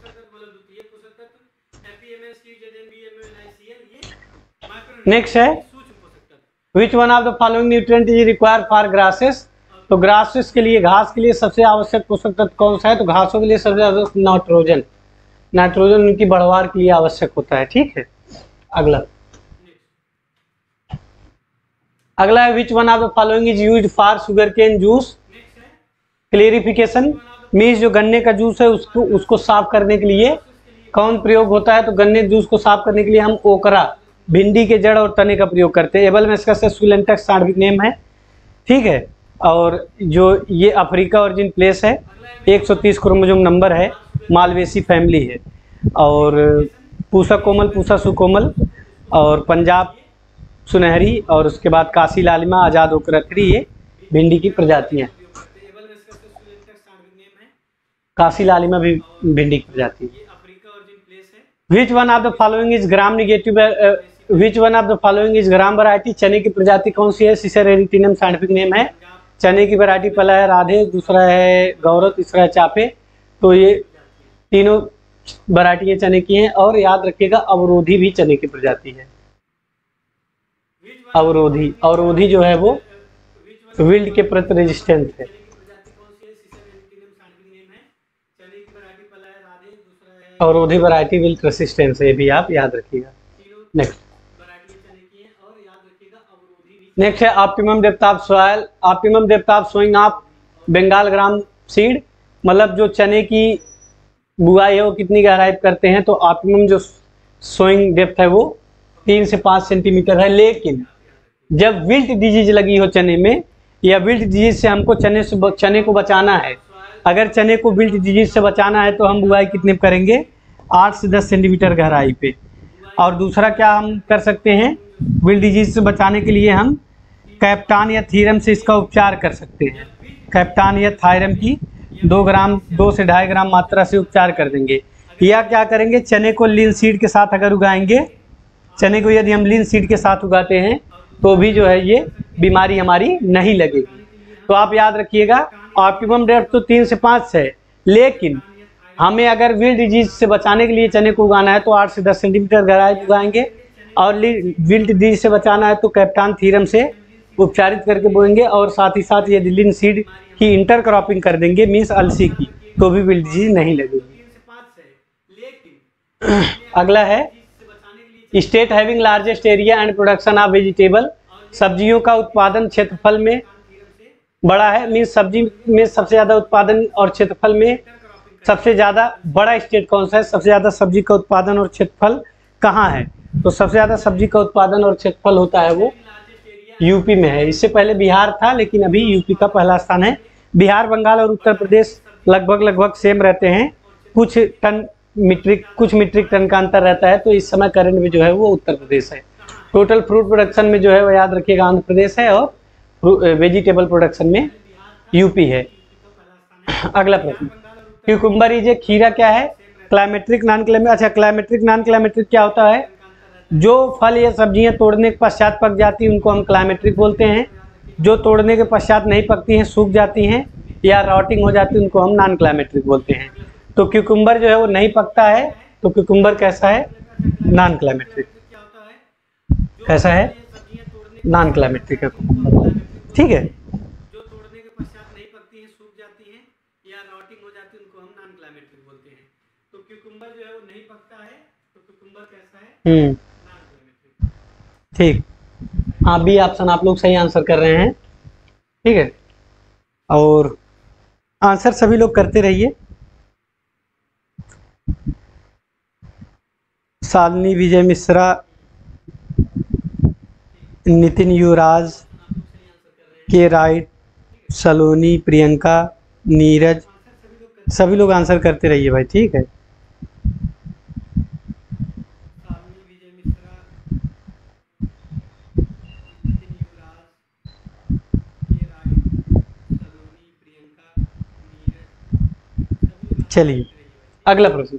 है which one of the following nutrient is required for grasses. तो ग्रासेस के लिए, घास के लिए सबसे आवश्यक पोषक तत्व कौन सा है? तो घासों के लिए सबसे ज्यादा नाइट्रोजन उनकी बढ़वार के लिए आवश्यक होता है, ठीक है। अगला है which one of the following is used for sugarcane juice clarification. Means जो गन्ने का जूस है उसको साफ करने के लिए कौन प्रयोग होता है? तो गन्ने जूस को साफ करने के लिए हम ओकरा, भिंडी के जड़ और तने का प्रयोग करते हैं। एबलमेस्कस सुलेंटस साइंटिफिक नेम है, ठीक है। और जो ये अफ्रीका ओरिजिन प्लेस है, 130 क्रोमोसोम नंबर है, मालवेसी फैमिली है। और पूसा कोमल, पूसा सुकोमल, और पंजाब सुनहरी, और उसके बाद काशी लालिमा, आज़ाद ओकरथरी, ये भिंडी की प्रजातियाँ। काशी लालिमा भी भिंडी की प्रजाति है। Which one of the following is gram negative, which one of the following is gram variety, चने की प्रजाति कौन सी है? सीसर एरिटिनम साइंटिफिक नेम है। चने की वैरायटी पहला है राधे, दूसरा है गौरव, तीसरा है चापे। तो ये तीनों वैरायटी चने की हैं। और याद रखिएगा अवरोधी भी चने की प्रजाति है। अवरोधी, अवरोधी जो है वो विल्ट के प्रति रेजिस्टेंट है। अवरोधी वैरायटी विल्ट रेसिस्टेंस है, ये भी आप याद रखिएगा। नेक्स्ट है optimum depth of soil, optimum depth of sowing of Bengal gram seed, मतलब जो चने की बुआई है वो कितनी गहराई करते हैं? तो ऑप्टिमम जो सोइंग डेप्थ है वो 3 से 5 सेंटीमीटर है। लेकिन जब विल्ट डिजीज लगी हो चने में, या विल्ट डिजीज से हमको चने को बचाना है, अगर चने को विल्ट डिजीज से बचाना है तो हम बुआई कितने करेंगे? 8 से 10 सेंटीमीटर गहराई पे। और दूसरा क्या हम कर सकते हैं? विल्ट डिजीज से बचाने के लिए हम कैप्टान या थीरम से इसका उपचार कर सकते हैं। कैप्टान या थायरम की 2 से 2.5 ग्राम मात्रा से उपचार कर देंगे। या क्या करेंगे? चने को लीन सीड के साथ अगर उगाएंगे, चने को यदि हम लीन सीड के साथ उगाते हैं तो भी जो है ये बीमारी हमारी नहीं लगेगी। तो आप याद रखिएगा ऑप्टिमम डेप्थ तो 3 से 5 है, लेकिन हमें अगर विल्ट डिजीज से बचाने के लिए चने को उगाना है तो 8 से 10 सेंटीमीटर गहराई उगाएंगे। और विल्ट डिजीज से बचाना है तो कैप्टान थीरम से उपचारित करके बोएंगे। और साथ ही साथ यदि लिन सीड की इंटर क्रॉपिंग कर देंगे, मीन्स अलसी की, तो भी विल्ट डिजीज नहीं लगेगी। अगला है state having largest area and production of vegetable, सब्जियों का उत्पादन क्षेत्रफल में बड़ा है, मीन्स सब्जी में सबसे ज़्यादा उत्पादन और क्षेत्रफल में सबसे ज़्यादा बड़ा स्टेट कौन सा है? सबसे ज़्यादा सब्जी का उत्पादन और क्षेत्रफल कहाँ है? तो सबसे ज़्यादा सब्जी का उत्पादन और क्षेत्रफल होता है वो यूपी में है। इससे पहले बिहार था, लेकिन अभी यूपी का पहला स्थान है। बिहार, बंगाल और उत्तर प्रदेश लगभग सेम रहते हैं, कुछ मीट्रिक टन का अंतर रहता है। तो इस समय करंट में जो है वो उत्तर प्रदेश है। टोटल फ्रूट प्रोडक्शन में जो है वो याद रखिएगा आंध्र प्रदेश है, और वेजिटेबल प्रोडक्शन में यूपी है। अगला प्रश्न, क्यूकुम्बर इज ए, खीरा क्या है? Climacteric non climacteric. अच्छा, क्लाइमेट्रिक नॉन क्लाइमेट्रिक क्या होता है? जो फल या सब्जियां तोड़ने के पश्चात पक जाती हैं उनको हम क्लाइमेट्रिक बोलते हैं। जो तोड़ने के पश्चात नहीं पकती हैं, सूख जाती हैं या रॉटिंग हो जाती है, उनको हम नॉन क्लाइमेट्रिक बोलते हैं। तो क्यूकुम्बर जो है वो नहीं पकता है, तो क्यूकुम्बर कैसा है? Non climacteric. कैसा है? नॉन क्लाइमेट्रिक है क्यूकुम्बर। ठीक है, जो तोड़ने के पश्चात नहीं पकती हैं, सूख जाती हैं या रॉटिंग हो जाती है, उनको हम नॉन क्लाइमेट्रिक बोलते हैं। तो क्यूकुम्बर जो है वो नहीं पकता है, तो क्यूकुम्बर कैसा है? Non climacteric. ठीक, हाँ, बी ऑप्शन आप लोग सही आंसर कर रहे हैं। ठीक है, और आंसर सभी लोग करते रहिए। शालिनी, विजय मिश्रा, नितिन युवराज, के राइट, सलोनी, प्रियंका, नीरज, सभी लोग आंसर करते रहिए भाई। ठीक है, चलिए अगला प्रश्न।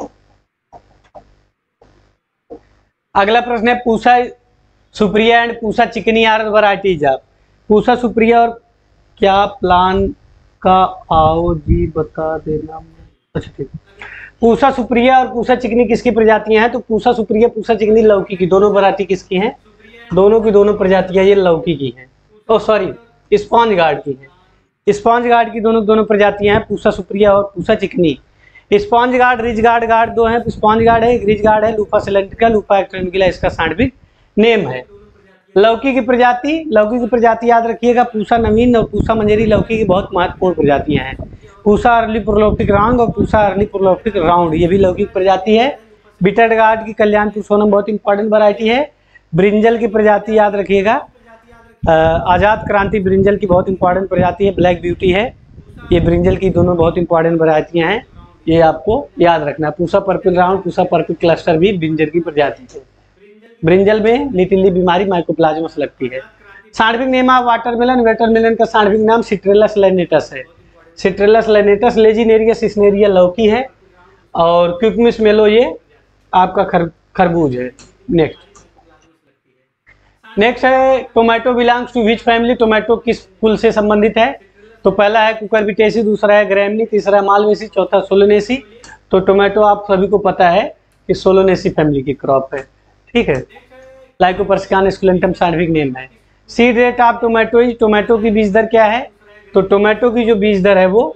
अगला प्रश्न है Pusa Supriya and Pusa Chikni are varieties of. Pusa Supriya और क्या प्लान का आओ जी बता देना। अच्छा ठीक, पूसा सुप्रिया और पूसा चिकनी किसकी प्रजातियां हैं? तो पूसा सुप्रिया, पूसा चिकनी लौकी की दोनों वैरायटी किसकी हैं? दोनों की दोनों प्रजातियां ये लौकी की हैं। ओ सॉरी, स्पॉन्ज गार्ड की हैं। स्पॉन्ज गार्ड की दोनों प्रजातियां हैं, पूसा सुप्रिया और पूसा चिकनी। स्पॉन्ज गार्ड, रिज गार्ड दो हैं। स्पॉन्ज गार्ड है, रिज गार्ड है, लूपा सिलेंड्रिका, लूपा एक्ट्रेंगुला इसका साइंटिफिक नेम है। लौकी की प्रजाति याद रखिएगा पूसा नवीन और पूसा मंजरी लौकी की बहुत महत्वपूर्ण प्रजातियां हैं। पूसा अर्ली प्रोलोप्टिक राउंड और पूसा अर्ली प्रोलोप्टिक राउंड, ये भी लौकी की प्रजाति है। बिटर गार्ड की कल्याणपुर सोनम बहुत इंपॉर्टेंट वैरायटी है। ब्रिंजल की प्रजाति याद रखिएगा, आज़ाद क्रांति ब्रिंजल की बहुत इंपॉर्टेंट प्रजाति है। ब्लैक ब्यूटी है, ये ब्रिंजल की दोनों बहुत इंपॉर्टेंट वैरायटियां हैं। ये आपको याद रखना है। Pusa purple round, Pusa purple cluster भी ब्रिंजल की प्रजाति है। ब्रिंजल में लिटिली बीमारी माइकोप्लाज्मस लगती है। Scientific name of watermelon, watermelon का साइंटिफिक नाम सिट्रेलस लैनेटस है। सिट्रेलस लैनेटस। लेजिनेरियस स्नेरिया लौकी है, और क्विकमिस मेलो ये आपका खरबूज है। नेक्स्ट है tomato belongs to which family. Tomato किस कुल से संबंधित है? तो पहला है कुकुरबिटेसी, दूसरा है ग्रैमनी, तीसरा है मालवेसी, चौथा सोलोनेसी। तो टोमेटो आप सभी को पता है कि सोलोनेसी फैमिली की क्रॉप है, ठीक है। लाइकोपर्सिकान एस्कुलेंटम साइंटिफिक नेम है। Seed rate of tomato. Tomato की बीज दर क्या है? तो टोमेटो की जो बीज दर है वो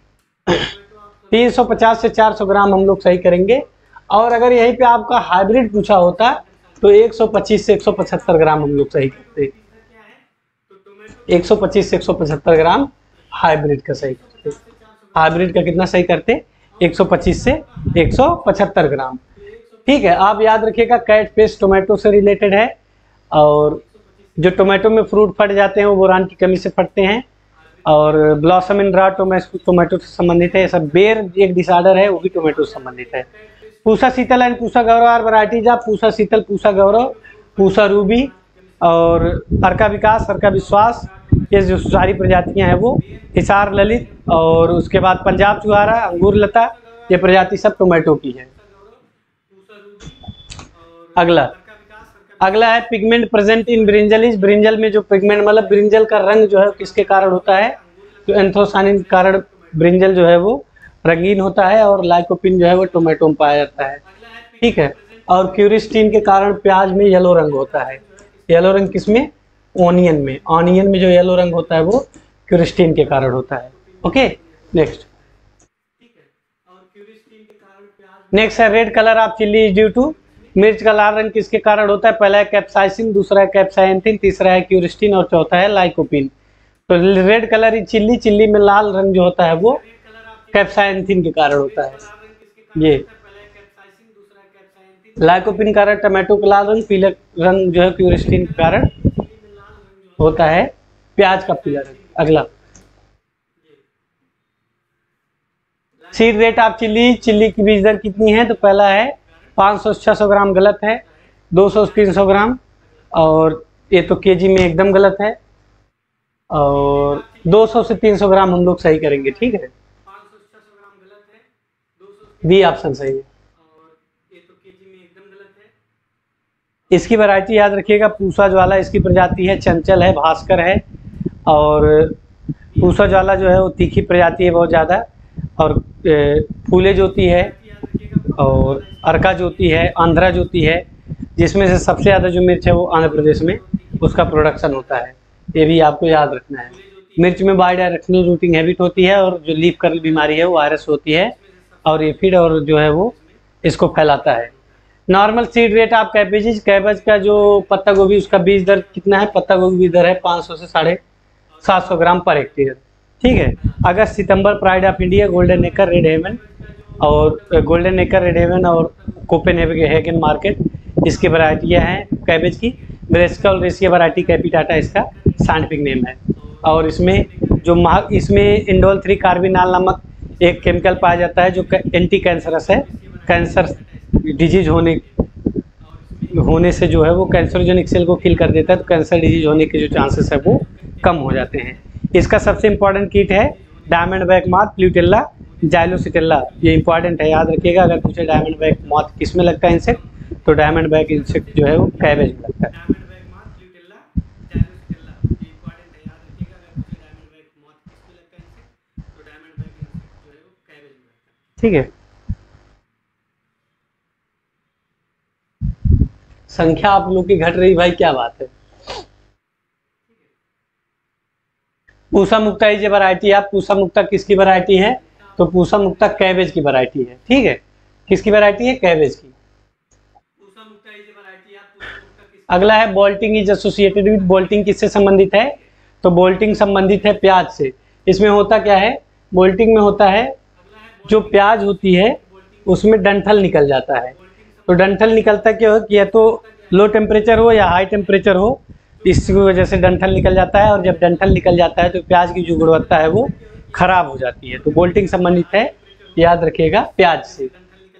350 से 400 ग्राम हम लोग सही करेंगे। और अगर यहीं पे आपका हाइब्रिड पूछा होता तो 125 से 175 ग्राम हम लोग सही करते। 125 से 175 ग्राम हाइब्रिड का सही करते। हाइब्रिड का कितना सही करते? 125 से 175 ग्राम, ठीक है। आप याद रखिएगा कैट पेस्ट टोमेटो से रिलेटेड है, और जो टोमेटो में फ्रूट फट जाते हैं वो बोरान की कमी से फटते हैं, और ब्लॉसम इन रॉट टोमेटो से संबंधित है। सब बेर एक डिसऑर्डर है, वो भी टोमेटो से संबंधित है। Pusa Sheetal and Pusa Gaurav are varieties of Pusa Sheetal, Pusa Gaurav, Pusa ruby और अर्का विकास, अर्का विश्वास, ये जो सारी प्रजातियां हैं वो। हिसार ललित, और उसके बाद पंजाब चुहारा, अंगूर लता, ये प्रजाति सब टोमेटो की है। अगला है pigment present in brinjal is. Brinjal में जो पिगमेंट मतलब ब्रिंजल का रंग जो है किसके कारण होता है? तो एंथ्रोसानिन के कारण ब्रिंजल जो है वो रंगीन होता है, और लाइकोपिन जो है वो टोमेटो में पाया जाता है, ठीक है। और क्यूरिस्टीन के कारण प्याज में येलो रंग होता है। येलो रंग किसमें? ऑनियन में। ऑनियन में जो येलो रंग होता है वो क्यूरिस्टीन के कारण होता है। ओके, नेक्स्ट है red colour of chilli is due to. मिर्च का लाल रंग किसके कारण होता है? पहला है कैप्साइसिन, दूसरा है कैप्साइंथिन, तीसरा है क्यूरिस्टीन और चौथा है लाइकोपिन। तो red colour is chilli, chilli में लाल रंग जो होता है वो कैप्साइंथिन के कारण होता है। ये लाइकोपिन कारण टमाटो का लाल रंग, पीला रंग जो है क्यूरिस्टीन के कारण होता है प्याज का पीला रंग। अगला seed rate of chilli. Chilli की बीज दर कितनी है? तो पहला है 500 से 600 ग्राम, गलत है। 200 से 300 ग्राम, और ये तो केजी में एकदम गलत है। और 200 से 300 ग्राम हम लोग सही करेंगे, ठीक है। बी ऑप्शन सही है। इसकी वैरायटी याद रखिएगा पूसा ज्वाला इसकी प्रजाति है, चंचल है, भास्कर है। और पूसा ज्वाला जो है वो तीखी प्रजाति है बहुत ज़्यादा, और फूले ज्योति है, और अर्का ज्योति है, आंध्रा ज्योति है, जिसमें से सबसे ज़्यादा जो मिर्च है वो आंध्र प्रदेश में उसका प्रोडक्शन होता है। ये भी आपको याद रखना है। मिर्च में बाई डायरेक्शनल रूटिंग हैबिट होती है, और जो लीफ कर्ल बीमारी है वो वायरस होती है, और एफिड और जो है वो इसको फैलाता है। Normal seed rate of cabbage. Cabbage का जो पत्ता गोभी उसका बीज दर कितना है? पत्ता गोभी बीज दर है 500 से 750 ग्राम पर हेक्टेयर, ठीक है। अगस्त सितंबर pride of India, golden acre, red heaven, और गोल्डन एकर, रेड हेवन और कोपेनहेगन मार्केट इसकी वैरायटियाँ हैं कैबेज की। ब्रेस्का ओल्रेसिया वैरायटी कैपिटाटा इसका साइंटिफिक नेम है। और इसमें इसमें इंडोल 3 कार्बिनॉल नामक एक केमिकल पाया जाता है जो एंटी कैंसरस है। कैंसर डिजीज होने से जो है वो कैंसरोजेनिक सेल को किल कर देता है, तो कैंसर डिजीज होने के जो चांसेस है वो कम हो जाते हैं। इसका सबसे इम्पॉर्टेंट कीट है diamondback moth, plutella, xylostella. ये इंपॉर्टेंट है, याद रखिएगा। अगर पूछे डायमंड बैक मॉथ किस में लगता है इंसेक्ट, तो डायमंड बैक इंसेक्ट जो है वो कैबेज में लगता है। ठीक है, संख्या आप लोग की घट रही भाई, क्या बात है। पूसा मुक्ता ये वैरायटी है। पूसा मुक्ता किसकी वैरायटी है? तो पूसा मुक्ता कैबेज की वैरायटी है, ठीक है। किसकी वैरायटी है? कैबेज की। अगला है bolting is associated with. Bolting किससे संबंधित है? तो बोल्टिंग संबंधित है प्याज से। इसमें होता क्या है? बोल्टिंग में होता है जो प्याज होती है उसमें डंठल निकल जाता है। तो डंठल निकलता क्या हो कि या तो लो टेम्परेचर हो या हाई टेम्परेचर हो, इसकी वजह से डंठल निकल जाता है। और जब डंठल निकल जाता है तो प्याज की जो गुणवत्ता है वो खराब हो जाती है। तो बोल्टिंग संबंधित है याद रखिएगा प्याज से।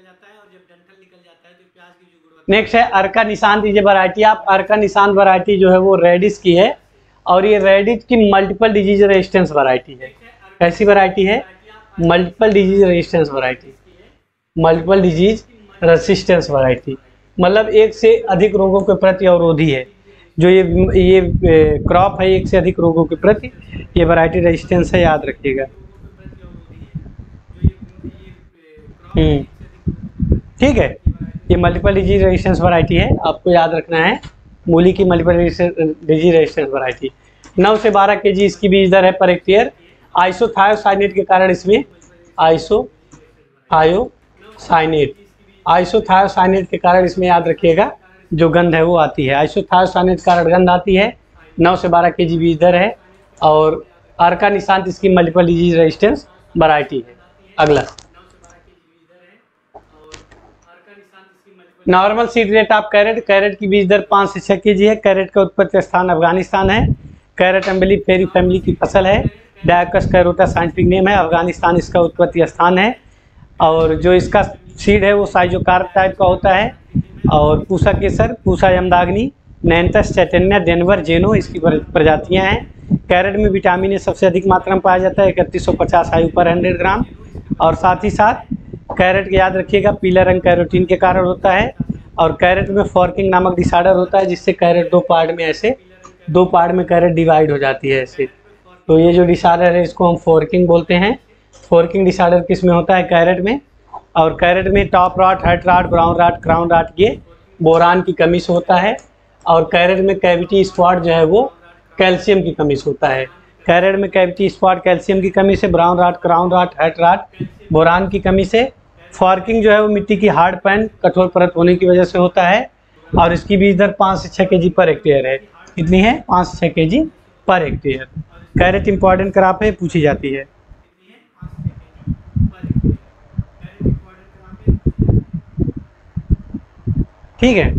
नेक्स्ट है अर्का निशान दीजिए वैरायटी। आप अर्का निशान वैरायटी जो है वो रेडिश की है और ये रेडिश की मल्टीपल डिजीज रेजिस्टेंस वैरायटी है। कैसी वैरायटी है? Multiple disease resistance variety. Multiple disease resistance variety मतलब एक से अधिक रोगों के प्रति अवरोधी है। जो ये क्रॉप है एक से अधिक रोगों के प्रति ये वैरायटी रेजिस्टेंस है, याद रखिएगा। ठीक है, ये मल्टीपल डिजीज रेजिस्टेंस वैरायटी है, आपको याद रखना है। मूली की मल्टीपल डिजीज रेजिस्टेंस वैरायटी। 9 से 12 kg इसकी बीज दर है पर हेक्टेयर। आइसोथायोसाइनेट के कारण इसमें आइसोथायोसाइनेट के कारण इसमें याद रखिएगा जो गंध है वो आती है। आइसोथायोसाइनेट के कारण गंध आती है। 9 से 12 kg बीज दर है और अर्का निशांत इसकी मल्टीपल डिजीज रेजिस्टेंस वैरायटी है। अगला normal seed rate of carrot की बीज दर 5 से 6 kg है। कैरेट का उत्पत्ति स्थान अफगानिस्तान है। कैरेट एम्बेलिफेरी फैमिली की फसल है। डायकस कैरोटा साइंटिफिक नेम है। अफगानिस्तान इसका उत्पत्ति स्थान है और जो इसका सीड है वो साइजोकार्प टाइप का होता है। और पूसा केसर, पूसा यमदाग्नि, नैंतस, चैतन्य, डेनवर, जेनो इसकी प्रजातियां हैं। कैरेट में विटामिन ए सबसे अधिक मात्रा में पाया जाता है 3150 IU पर 100 ग्राम। और साथ ही साथ कैरेट के याद रखिएगा पीला रंग कैरोटीन के कारण होता है। और कैरेट में फॉर्किंग नामक डिसऑर्डर होता है जिससे कैरेट दो पार्ट में कैरेट डिवाइड हो जाती है ऐसे। तो ये जो डिसऑर्डर है इसको हम फॉर्किंग बोलते हैं। फॉर्किंग डिसऑर्डर किस में होता है? कैरेट में। और कैरेट में top rot, head rot, brown rot, crown rot ये बोरान की कमी से होता है। और कैरेट में कैविटी स्पॉट जो है वो कैल्शियम की कमी से होता है। कैरेट में कैविटी स्पॉट कैल्शियम की कमी से, brown rot, crown rot, head rot boron की कमी से। फॉर्किंग जो है वो मिट्टी की हार्ड पैन कठोर परत होने की वजह से होता है। और इसकी बीज दर 5 से 6 kg पर हेक्टेयर है। कितनी है? 5 से 6 kg per hectare. Carat important crop है, पूछी जाती है। ठीक है,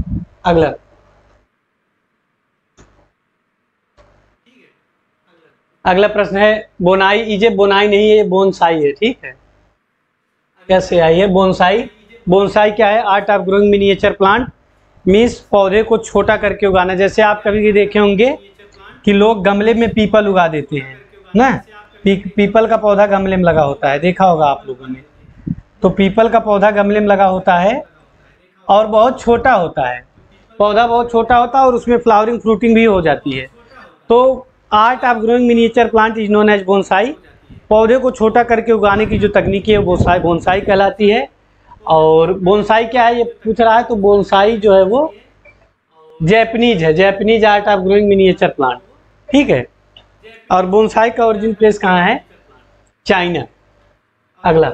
अगला प्रश्न है बोनाई इजे। बोनाई नहीं है, ये बोनसाई है। ठीक है, कैसे आई है बोनसाई? बोनसाई क्या है? Art of growing miniature plant means पौधे को छोटा करके उगाना। जैसे आप कभी भी देखे होंगे कि लोग गमले में पीपल उगा देते हैं ना। पीपल का पौधा गमले में लगा होता है, देखा होगा आप लोगों ने। तो पीपल का पौधा गमले में लगा होता है और बहुत छोटा होता है, पौधा बहुत छोटा होता है और उसमें फ्लावरिंग फ्रूटिंग भी हो जाती है। तो art of growing miniature plant is known as bonsai. पौधे को छोटा करके उगाने की जो तकनीकी है वो बोनसाई कहलाती है। और बोनसाई क्या है ये पूछ रहा है, तो बोनसाई जो है वो जैपनीज है, Japanese art of growing miniature plant. ठीक है, और बोनसाई का ओरिजिन प्लेस कहाँ है? चाइना। अगला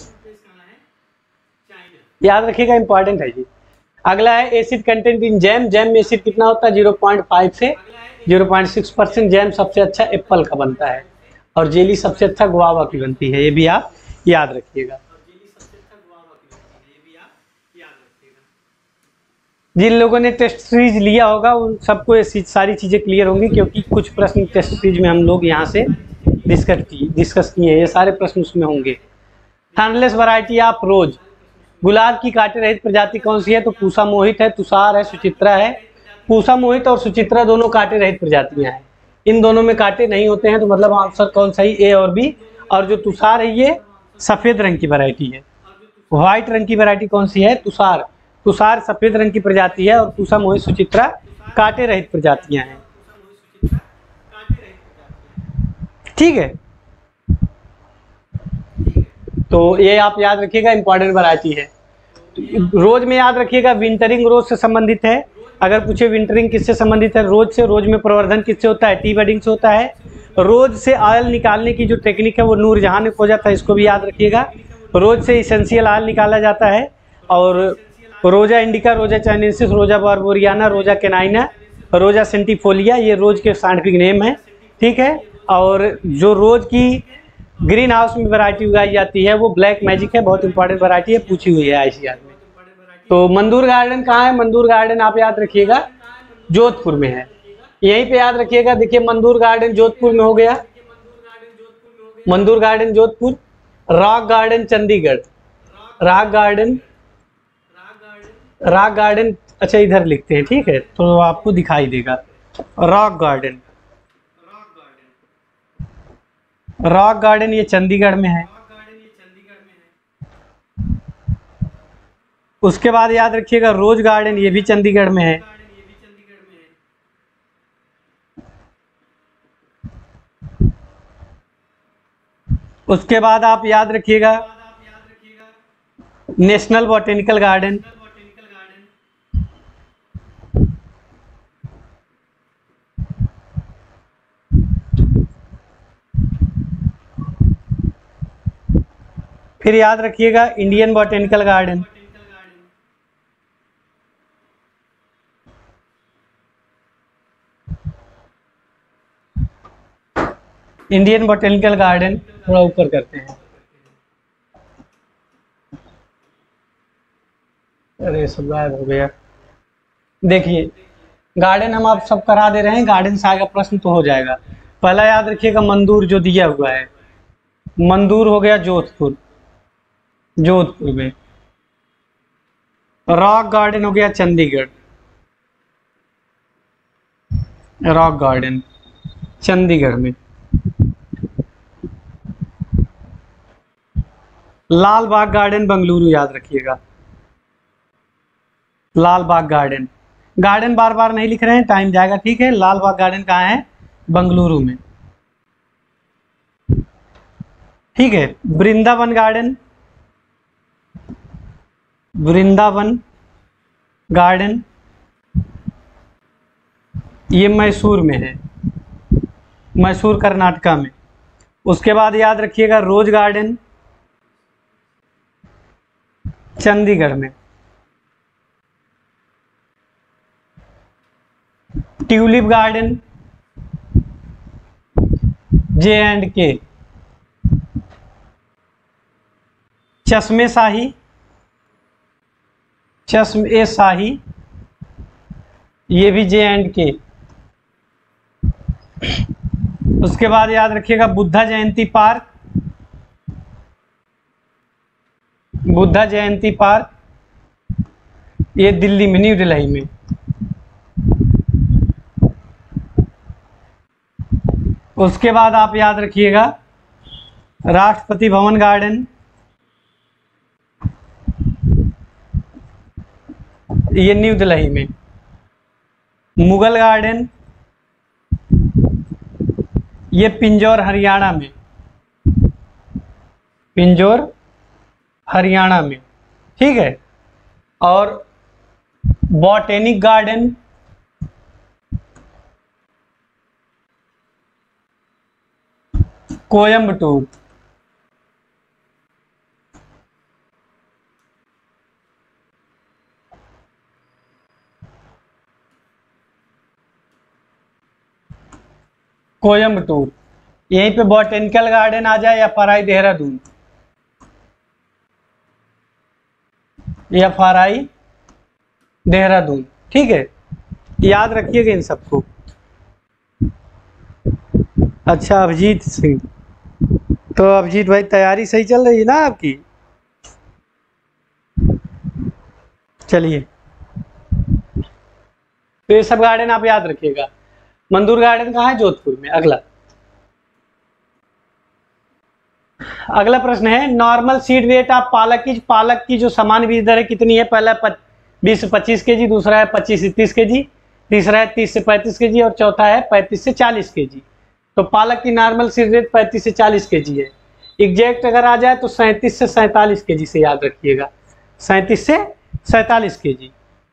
याद रखिएगा, इंपॉर्टेंट है जी। अगला है acid content in jam. Jam में एसिड कितना होता है? 0.5 से 0.6%। जैम सबसे अच्छा एप्पल का बनता है और जेली सबसे अच्छा गुआवा की बनती है, ये भी आप याद रखिएगा। जिन लोगों ने टेस्ट सीरीज लिया होगा उन सबको ये सारी चीज़ें क्लियर होंगी, क्योंकि कुछ प्रश्न टेस्ट सीरीज में हम लोग यहाँ से डिस्कस किए हैं। ये सारे प्रश्न उसमें होंगे। थर्नलेस वैरायटी ऑफ रोज। गुलाब की कांटे रहित प्रजाति कौन सी है? तो पूसा मोहित है, तुषार है, सुचित्रा है। पूसा मोहित और सुचित्रा दोनों कांटे रहित प्रजातियां हैं। इन दोनों में कांटे नहीं होते हैं, तो मतलब आंसर कौन सही? ए और बी। और जो तुषार है ये सफेद रंग की वैरायटी है। व्हाइट रंग की वैरायटी कौन सी है? तुषार। तुषार सफेद रंग की प्रजाति है और पूसा मोहित, सुचित्रा कांटे रहित प्रजातियां हैं। ठीक है, तो ये आप याद रखिएगा, इंपॉर्टेंट वैरायटी है। रोज में याद रखिएगा विंटरिंग रोज से संबंधित है। अगर पूछे विंटरिंग किससे संबंधित है? रोज से। रोज में प्रवर्धन किससे होता है? टी बडिंग से होता है। रोज से ऑयल निकालने की जो टेक्निक है वो नूरजहां ने खोजा था, इसको भी याद रखिएगा। रोज से इसेंशियल ऑयल निकाला जाता है। और रोजा इंडिका, रोजा चाइनेंसिस, रोजा बार्बोरियाना, रोजा कैनाइना, रोजा सेंटिफोलिया ये रोज के साइंटिफिक नेम है। ठीक है, और जो रोज की ग्रीन हाउस में वैरायटी उगाई जाती है वो ब्लैक मैजिक है, बहुत इंपॉर्टेंट वैरायटी है, पूछी हुई है आईसीआर में। तो मंदूर गार्डन कहाँ है? मंदूर गार्डन आप याद रखिएगा जोधपुर में है, यहीं पे याद रखिएगा। देखिए मंदूर गार्डन जोधपुर में हो गया, Mandore garden Jodhpur. Rock garden Chandigarh, rock garden, rock garden, अच्छा इधर लिखते हैं, ठीक है, तो आपको दिखाई देगा। रॉक गार्डन, रॉक गार्डन ये चंडीगढ़ में है। उसके बाद याद रखिएगा रोज गार्डन, ये भी चंडीगढ़ में है। उसके बाद आप याद रखिएगा नेशनल बॉटेनिकल गार्डन, फिर याद रखिएगा Indian botanical garden, Indian botanical garden, थोड़ा ऊपर करते हैं। अरे सब गायब हो गया। देखिए गार्डन हम आप सब करा दे रहे हैं, गार्डन से आगे प्रश्न तो हो जाएगा। पहला याद रखिएगा मंदूर जो दिया हुआ है, मंदूर हो गया जोधपुर, जोधपुर में। रॉक गार्डन हो गया चंडीगढ़, रॉक गार्डन चंडीगढ़ में। लाल बाग गार्डन बेंगलुरु, याद रखिएगा लाल बाग गार्डन। गार्डन बार बार नहीं लिख रहे हैं, टाइम जाएगा, ठीक है। लाल बाग गार्डन कहाँ है? बेंगलुरु में, ठीक है। वृंदावन गार्डन, वृंदावन गार्डन ये मैसूर में है, मैसूर कर्नाटका में। उसके बाद याद रखिएगा रोज गार्डन चंडीगढ़ में। Tulip garden J&K। चश्मे शाही, चश्मे शाही ये भी J&K। उसके बाद याद रखिएगा बुद्धा जयंती पार्क, बुद्धा जयंती पार्क ये दिल्ली में, न्यू दिल्ली में। उसके बाद आप याद रखिएगा राष्ट्रपति भवन गार्डन ये न्यू दिल्ली में। मुगल गार्डन ये पिंजौर हरियाणा में, पिंजौर हरियाणा में, ठीक है। और बॉटेनिक गार्डन कोयम्बटूर, कोयम्बटूर। यहीं पे बॉटेनिकल गार्डन आ जाए या FRI देहरादून, या FRI देहरादून, ठीक है। याद रखिएगा इन सबको। अच्छा अभिजीत सिंह, तो अभिजीत भाई तैयारी सही चल रही है ना आपकी? चलिए, तो ये सब गार्डन आप याद रखिएगा। मंदूर गार्डन कहाँ है? जोधपुर में। अगला प्रश्न है नॉर्मल सीड वेट ऑफ पालक की जो समान बीज दर है कितनी है? पहला 20 से 25 kg, दूसरा है 25 से 30 kg, तीसरा है 30 से 35 kg और चौथा है 35 से 40 kg। तो पालक की नॉर्मल सीड रेट 35 से 40 kg है। एग्जैक्ट अगर आ जाए तो 37 से 47 kg से याद रखिएगा, 37 से 47 kg।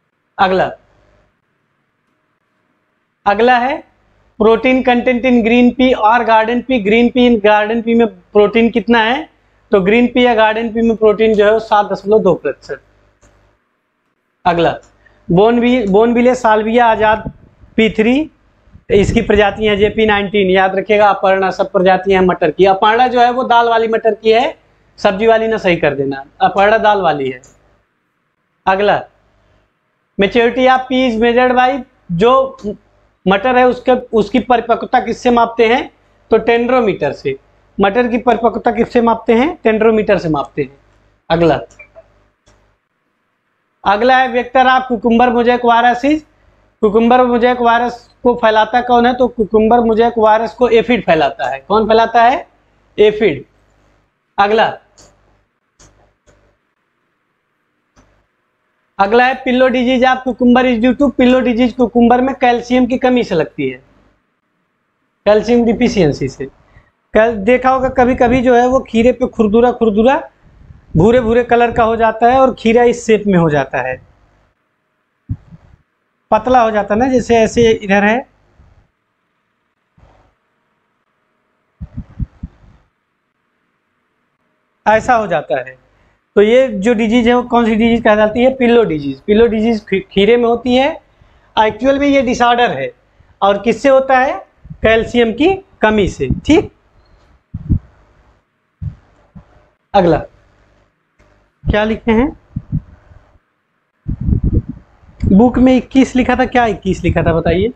अगला है protein content in green pea और garden pea. Green pea in garden pea में प्रोटीन कितना है? तो ग्रीन पी या गार्डन पी में प्रोटीन जो है 7.2%। अगला बोनविले साल्विया आजाद P3, इसकी प्रजातियां JP19, याद रखिएगा। अपर्णा सब प्रजातियां हैं मटर की। अपर्णा जो है वो दाल वाली मटर की है, सब्जी वाली ना, सही कर देना, अपर्णा दाल वाली है। अगला maturity of pea is measured by, जो मटर है उसकी परिपक्वता किससे मापते हैं? तो टेंड्रोमीटर से। मटर की परिपक्वता किससे मापते हैं? टेंड्रोमीटर से मापते हैं। अगला है vector of cucumber mosaic virus. Cucumber mosaic virus को फैलाता कौन है? तो कुकुम्बर मोज़ेक वायरस को एफिड फैलाता है। कौन फैलाता है? एफिड। अगला है pillow disease of cucumber is due to. Pillow disease cucumber में कैल्शियम की कमी से लगती है, कैल्शियम डिफिशियंसी से। देखा होगा कभी कभी जो है वो खीरे पे खुरदुरा खुरदुरा भूरे भूरे कलर का हो जाता है और खीरा इस शेप में हो जाता है, पतला हो जाता है ना, जैसे ऐसे इधर है। ऐसा हो जाता है। तो ये जो डिजीज है वो कौन सी डिजीज कहा जाती है? Pillow disease. पिल्लो डिजीज खीरे में होती है। एक्चुअल में ये डिसऑर्डर है और किससे होता है? कैल्शियम की कमी से। ठीक, अगला क्या लिखे हैं? बुक में 21 लिखा था, क्या 21 लिखा था बताइए?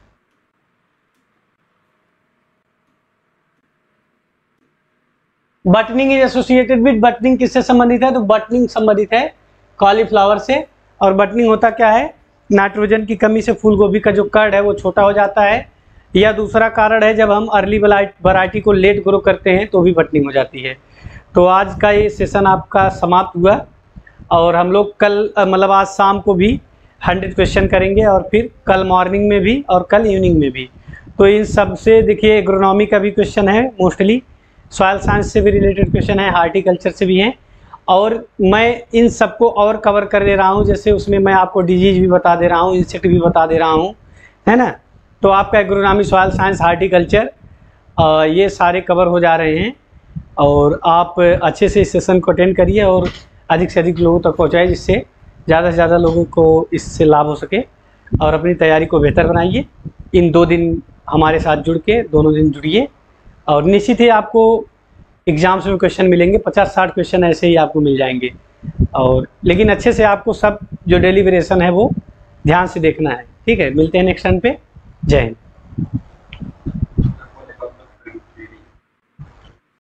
Buttoning is associated with. Buttoning किससे संबंधित है? तो बटनिंग संबंधित है कॉलीफ्लावर से। और बटनिंग होता क्या है? नाइट्रोजन की कमी से फूल गोभी का जो कड है वो छोटा हो जाता है, या दूसरा कारण है जब हम अर्ली वैरायटी को लेट ग्रो करते हैं तो भी बटनिंग हो जाती है। तो आज का ये सेशन आपका समाप्त हुआ और हम लोग कल मतलब आज शाम को भी 100 क्वेश्चन करेंगे और फिर कल मॉर्निंग में भी और कल इवनिंग में भी। तो इन सब से देखिए एग्रोनॉमी का भी क्वेश्चन है, मोस्टली सॉइल साइंस से भी रिलेटेड क्वेश्चन है, हार्टिकल्चर से भी हैं, और मैं इन सबको और कवर कर दे रहा हूँ। जैसे उसमें मैं आपको डिजीज भी बता दे रहा हूँ, इंसेक्ट भी बता दे रहा हूँ, है ना। तो आपका एग्रोनॉमी, सॉइल साइंस, हार्टिकल्चर ये सारे कवर हो जा रहे हैं और आप अच्छे से इस सेशन को अटेंड करिए और अधिक से अधिक लोगों तक पहुँचाए, जिससे ज़्यादा से ज़्यादा लोगों को इससे लाभ हो सके, और अपनी तैयारी को बेहतर बनाइए। इन 2 दिन हमारे साथ जुड़ के दोनों दिन जुड़िए और निश्चित ही आपको एग्जाम्स में क्वेश्चन मिलेंगे, 50-60 क्वेश्चन ऐसे ही आपको मिल जाएंगे। और लेकिन अच्छे से आपको सब जो डेलीब्रेशन है वो ध्यान से देखना है। ठीक है, मिलते हैं नेक्स्ट टाइम पे। जय हिंद।